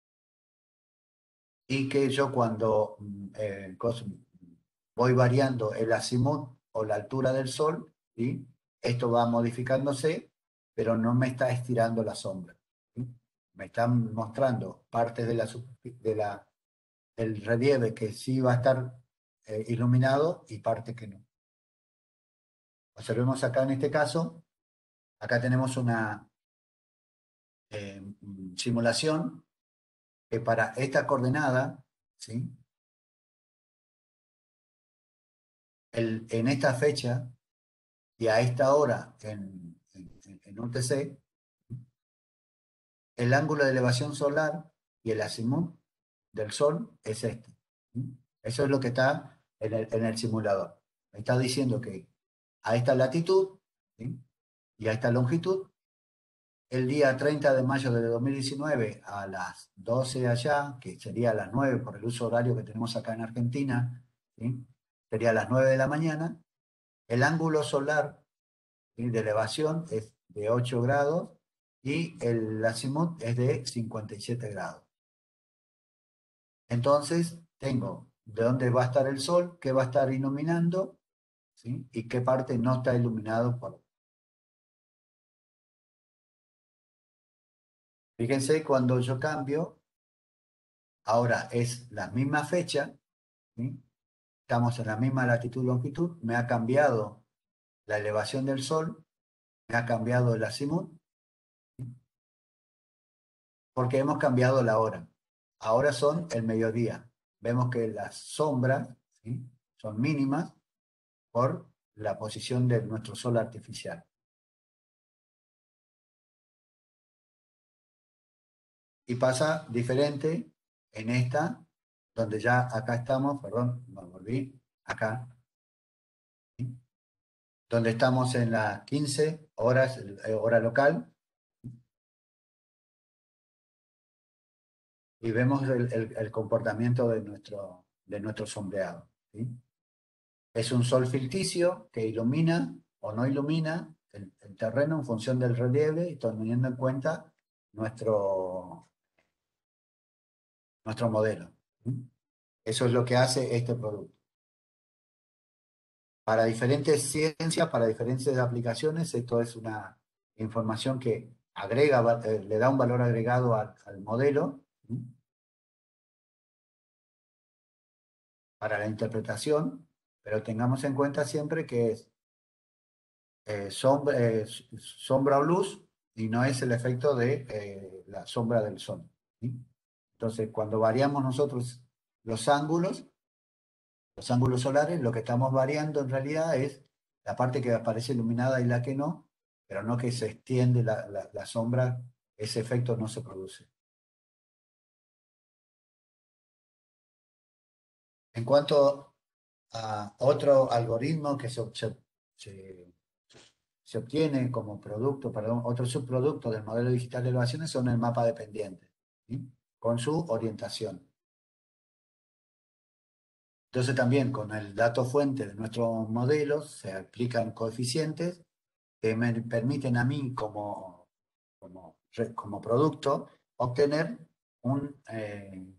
Y que yo cuando mm, eh, cos- voy variando el azimut o la altura del sol, ¿sí? Esto va modificándose, pero no me está estirando la sombra, ¿sí? Me están mostrando partes de la, superfi- de la, del relieve que sí va a estar eh, iluminado y parte que no. Observemos acá en este caso, acá tenemos una eh, mm, simulación que para esta coordenada, ¿sí? El, en esta fecha y a esta hora en, en, en U T C, el ángulo de elevación solar y el azimut del Sol es este, ¿sí? Eso es lo que está en el, en el simulador. Me está diciendo que a esta latitud, ¿sí? Y a esta longitud, el día treinta de mayo de dos mil diecinueve a las doce allá, que sería a las nueve por el uso horario que tenemos acá en Argentina, ¿sí? Sería a las nueve de la mañana, el ángulo solar, ¿sí? De elevación es de ocho grados y el azimut es de cincuenta y siete grados. Entonces, tengo de dónde va a estar el sol, qué va a estar iluminando, ¿sí? Y qué parte no está iluminado por... Fíjense, cuando yo cambio, ahora es la misma fecha, ¿sí? Estamos en la misma latitud y longitud, me ha cambiado la elevación del sol, me ha cambiado el azimut, ¿sí? Porque hemos cambiado la hora. Ahora son el mediodía. Vemos que las sombras, ¿sí? Son mínimas por la posición de nuestro sol artificial. Y pasa diferente en esta, donde ya acá estamos, perdón, me volví, acá, ¿sí? Donde estamos en las quince horas, eh, hora local, y vemos el, el- el comportamiento de nuestro, de nuestro sombreado, ¿sí? Es un sol ficticio que ilumina o no ilumina el, el terreno en función del relieve y teniendo en cuenta nuestro, nuestro modelo, ¿sí? Eso es lo que hace este producto. Para diferentes ciencias, para diferentes aplicaciones, esto es una información que agrega, va- eh, le da un valor agregado al, al modelo, ¿sí? Para la interpretación, pero tengamos en cuenta siempre que es eh, sombra, eh, sombra o luz y no es el efecto de eh, la sombra del sol, ¿sí? Entonces, cuando variamos nosotros los ángulos, los ángulos solares, lo que estamos variando en realidad es la parte que aparece iluminada y la que no, pero no que se extiende la, la, la sombra, ese efecto no se produce. En cuanto a otro algoritmo que se, se, se se obtiene como producto, perdón, otro subproducto del modelo digital de elevaciones son el mapa de pendientes, ¿sí? Con su orientación. Entonces también con el dato fuente de nuestros modelos se aplican coeficientes que me permiten a mí como, como, como producto obtener un, eh,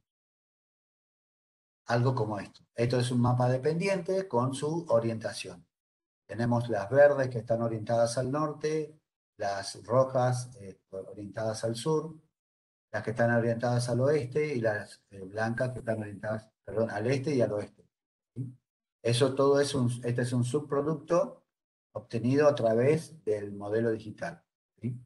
algo como esto. Esto es un mapa de pendientes con su orientación. Tenemos las verdes que están orientadas al norte, las rojas eh, orientadas al sur, las que están orientadas al oeste y las eh, blancas que están orientadas, perdón, al este y al oeste, ¿sí? Eso todo es un, este es un subproducto obtenido a través del modelo digital, ¿sí?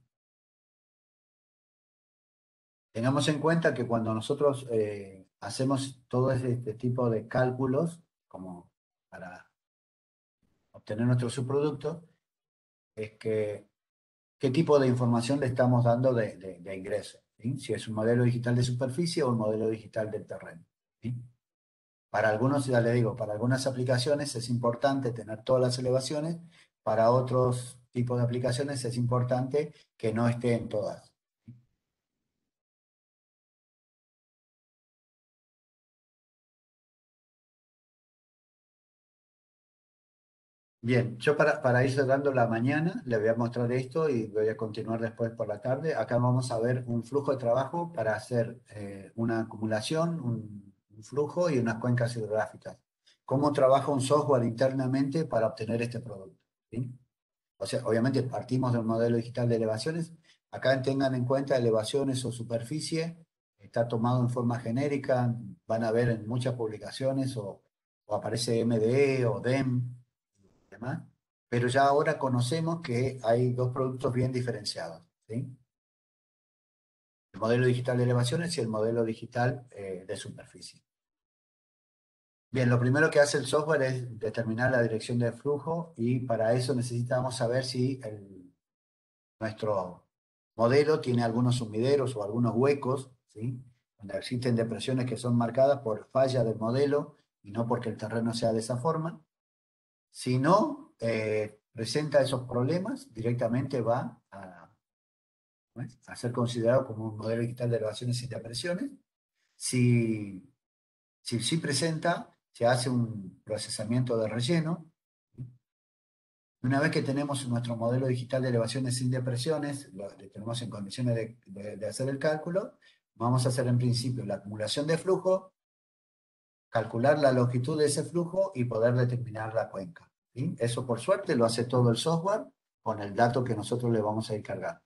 Tengamos en cuenta que cuando nosotros eh, hacemos todo este tipo de cálculos, como para obtener nuestro subproducto, es que qué tipo de información le estamos dando de, de, de ingreso, ¿sí? Si es un modelo digital de superficie o un modelo digital del terreno, ¿sí? Para algunos, ya le digo, para algunas aplicaciones es importante tener todas las elevaciones, para otros tipos de aplicaciones es importante que no estén todas. Bien, yo para, para ir cerrando la mañana le voy a mostrar esto y voy a continuar después por la tarde. Acá vamos a ver un flujo de trabajo para hacer eh, una acumulación, un, un flujo y unas cuencas hidrográficas. ¿Cómo trabaja un software internamente para obtener este producto? ¿Sí? O sea, obviamente partimos de un modelo digital de elevaciones. Acá tengan en cuenta elevaciones o superficie. Está tomado en forma genérica. Van a ver en muchas publicaciones o, o aparece M D E o D E M y demás. Pero ya ahora conocemos que hay dos productos bien diferenciados, ¿sí? El modelo digital de elevaciones y el modelo digital eh, de superficie. Bien, lo primero que hace el software es determinar la dirección del flujo y para eso necesitamos saber si el nuestro modelo tiene algunos sumideros o algunos huecos, ¿sí? Donde existen depresiones que son marcadas por falla del modelo y no porque el terreno sea de esa forma. Si no eh, presenta esos problemas, directamente va a, ¿no es? A ser considerado como un modelo digital de elevaciones sin depresiones. Si, si sí presenta, se hace un procesamiento de relleno. Una vez que tenemos nuestro modelo digital de elevaciones sin depresiones, lo lo tenemos en condiciones de, de- de hacer el cálculo, vamos a hacer en principio la acumulación de flujo, calcular la longitud de ese flujo y poder determinar la cuenca, ¿sí? Eso por suerte lo hace todo el software con el dato que nosotros le vamos a ir cargando.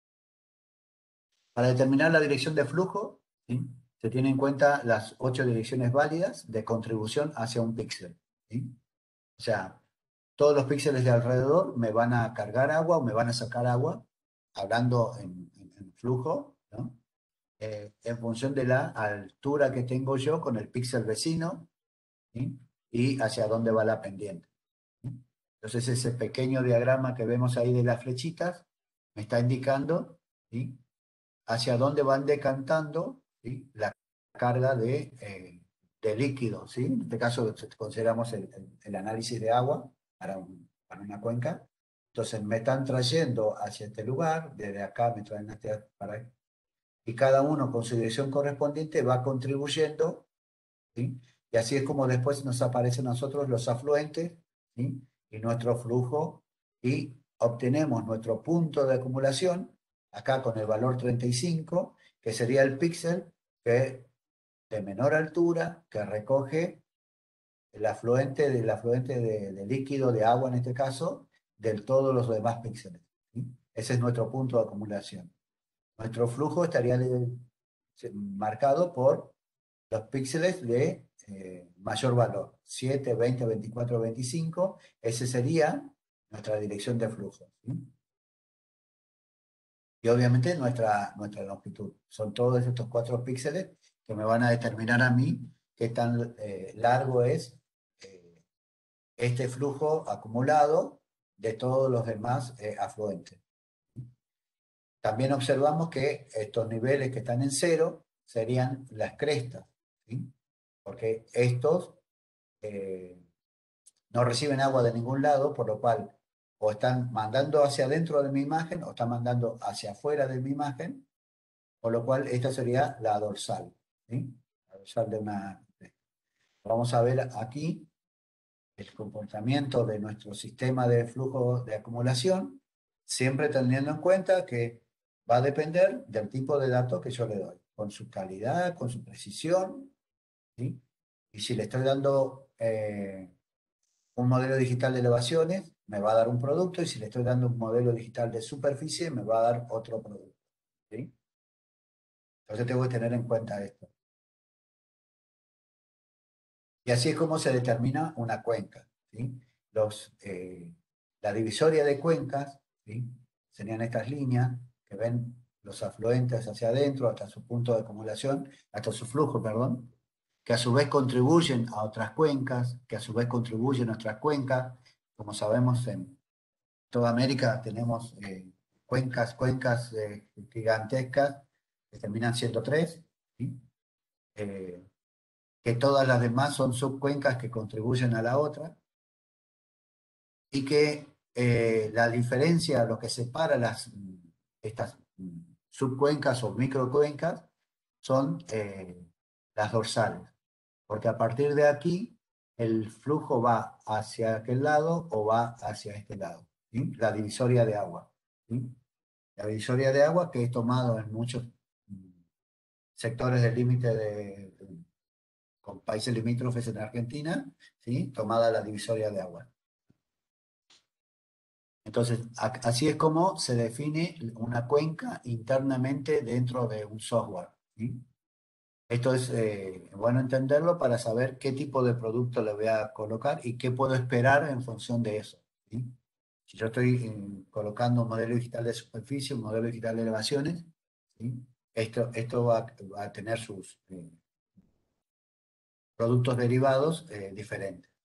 Para determinar la dirección de flujo, ¿sí? Se tienen en cuenta las ocho direcciones válidas de contribución hacia un píxel, ¿sí? O sea, todos los píxeles de alrededor me van a cargar agua o me van a sacar agua, hablando en, en- en flujo, ¿no? Eh, en función de la altura que tengo yo con el píxel vecino, ¿sí? Y hacia dónde va la pendiente, ¿sí? Entonces ese pequeño diagrama que vemos ahí de las flechitas me está indicando, ¿sí?, hacia dónde van decantando, ¿sí?, la carga de, eh, de líquido, ¿sí? En este caso consideramos el, el- el análisis de agua para, un- para una cuenca. Entonces me están trayendo hacia este lugar, desde acá me traen hasta para ahí, y cada uno con su dirección correspondiente va contribuyendo, ¿sí? Y así es como después nos aparecen a nosotros los afluentes, ¿sí?, y nuestro flujo, y obtenemos nuestro punto de acumulación, acá con el valor treinta y cinco, que sería el píxel que, de menor altura, que recoge el afluente, del afluente de, de líquido, de agua en este caso, de todos los demás píxeles, ¿sí? Ese es nuestro punto de acumulación. Nuestro flujo estaría de- marcado por los píxeles de eh, mayor valor, siete, veinte, veinticuatro, veinticinco, ese sería nuestra dirección de flujo, ¿sí? Y obviamente nuestra, nuestra longitud. Son todos estos cuatro píxeles que me van a determinar a mí qué tan eh, largo es eh, este flujo acumulado de todos los demás eh, afluentes. También observamos que estos niveles que están en cero serían las crestas, ¿sí? Porque estos eh, no reciben agua de ningún lado, por lo cual o están mandando hacia adentro de mi imagen o están mandando hacia afuera de mi imagen, por lo cual esta sería la dorsal, ¿sí? La dorsal de una... Vamos a ver aquí el comportamiento de nuestro sistema de flujo de acumulación, siempre teniendo en cuenta que va a depender del tipo de datos que yo le doy, con su calidad, con su precisión, ¿sí? Y si le estoy dando eh, un modelo digital de elevaciones, me va a dar un producto, y si le estoy dando un modelo digital de superficie, me va a dar otro producto, ¿sí? Entonces tengo que tener en cuenta esto. Y así es como se determina una cuenca, ¿sí? Los, eh, la divisoria de cuencas, ¿sí?, serían estas líneas que ven los afluentes hacia adentro hasta su punto de acumulación, hasta su flujo, perdón, que a su vez contribuyen a otras cuencas, que a su vez contribuyen a otras cuencas. Como sabemos, en toda América tenemos eh, cuencas, cuencas eh, gigantescas, que terminan siendo tres, ¿sí? Eh, que todas las demás son subcuencas que contribuyen a la otra, y que eh, la diferencia, lo que separa las, estas subcuencas o microcuencas, son eh, las dorsales, porque a partir de aquí el flujo va hacia aquel lado o va hacia este lado, ¿sí? La divisoria de agua, ¿sí? La divisoria de agua que es tomado en muchos mm, sectores del límite de, de, con países limítrofes en Argentina, ¿sí?, tomada la divisoria de agua. Entonces, así es como se define una cuenca internamente dentro de un software, ¿sí? Esto es eh, bueno entenderlo para saber qué tipo de producto le voy a colocar y qué puedo esperar en función de eso, ¿sí? Si yo estoy eh, colocando un modelo digital de superficie, un modelo digital de elevaciones, ¿sí?, esto, esto va, va a tener sus eh, productos derivados eh, diferentes.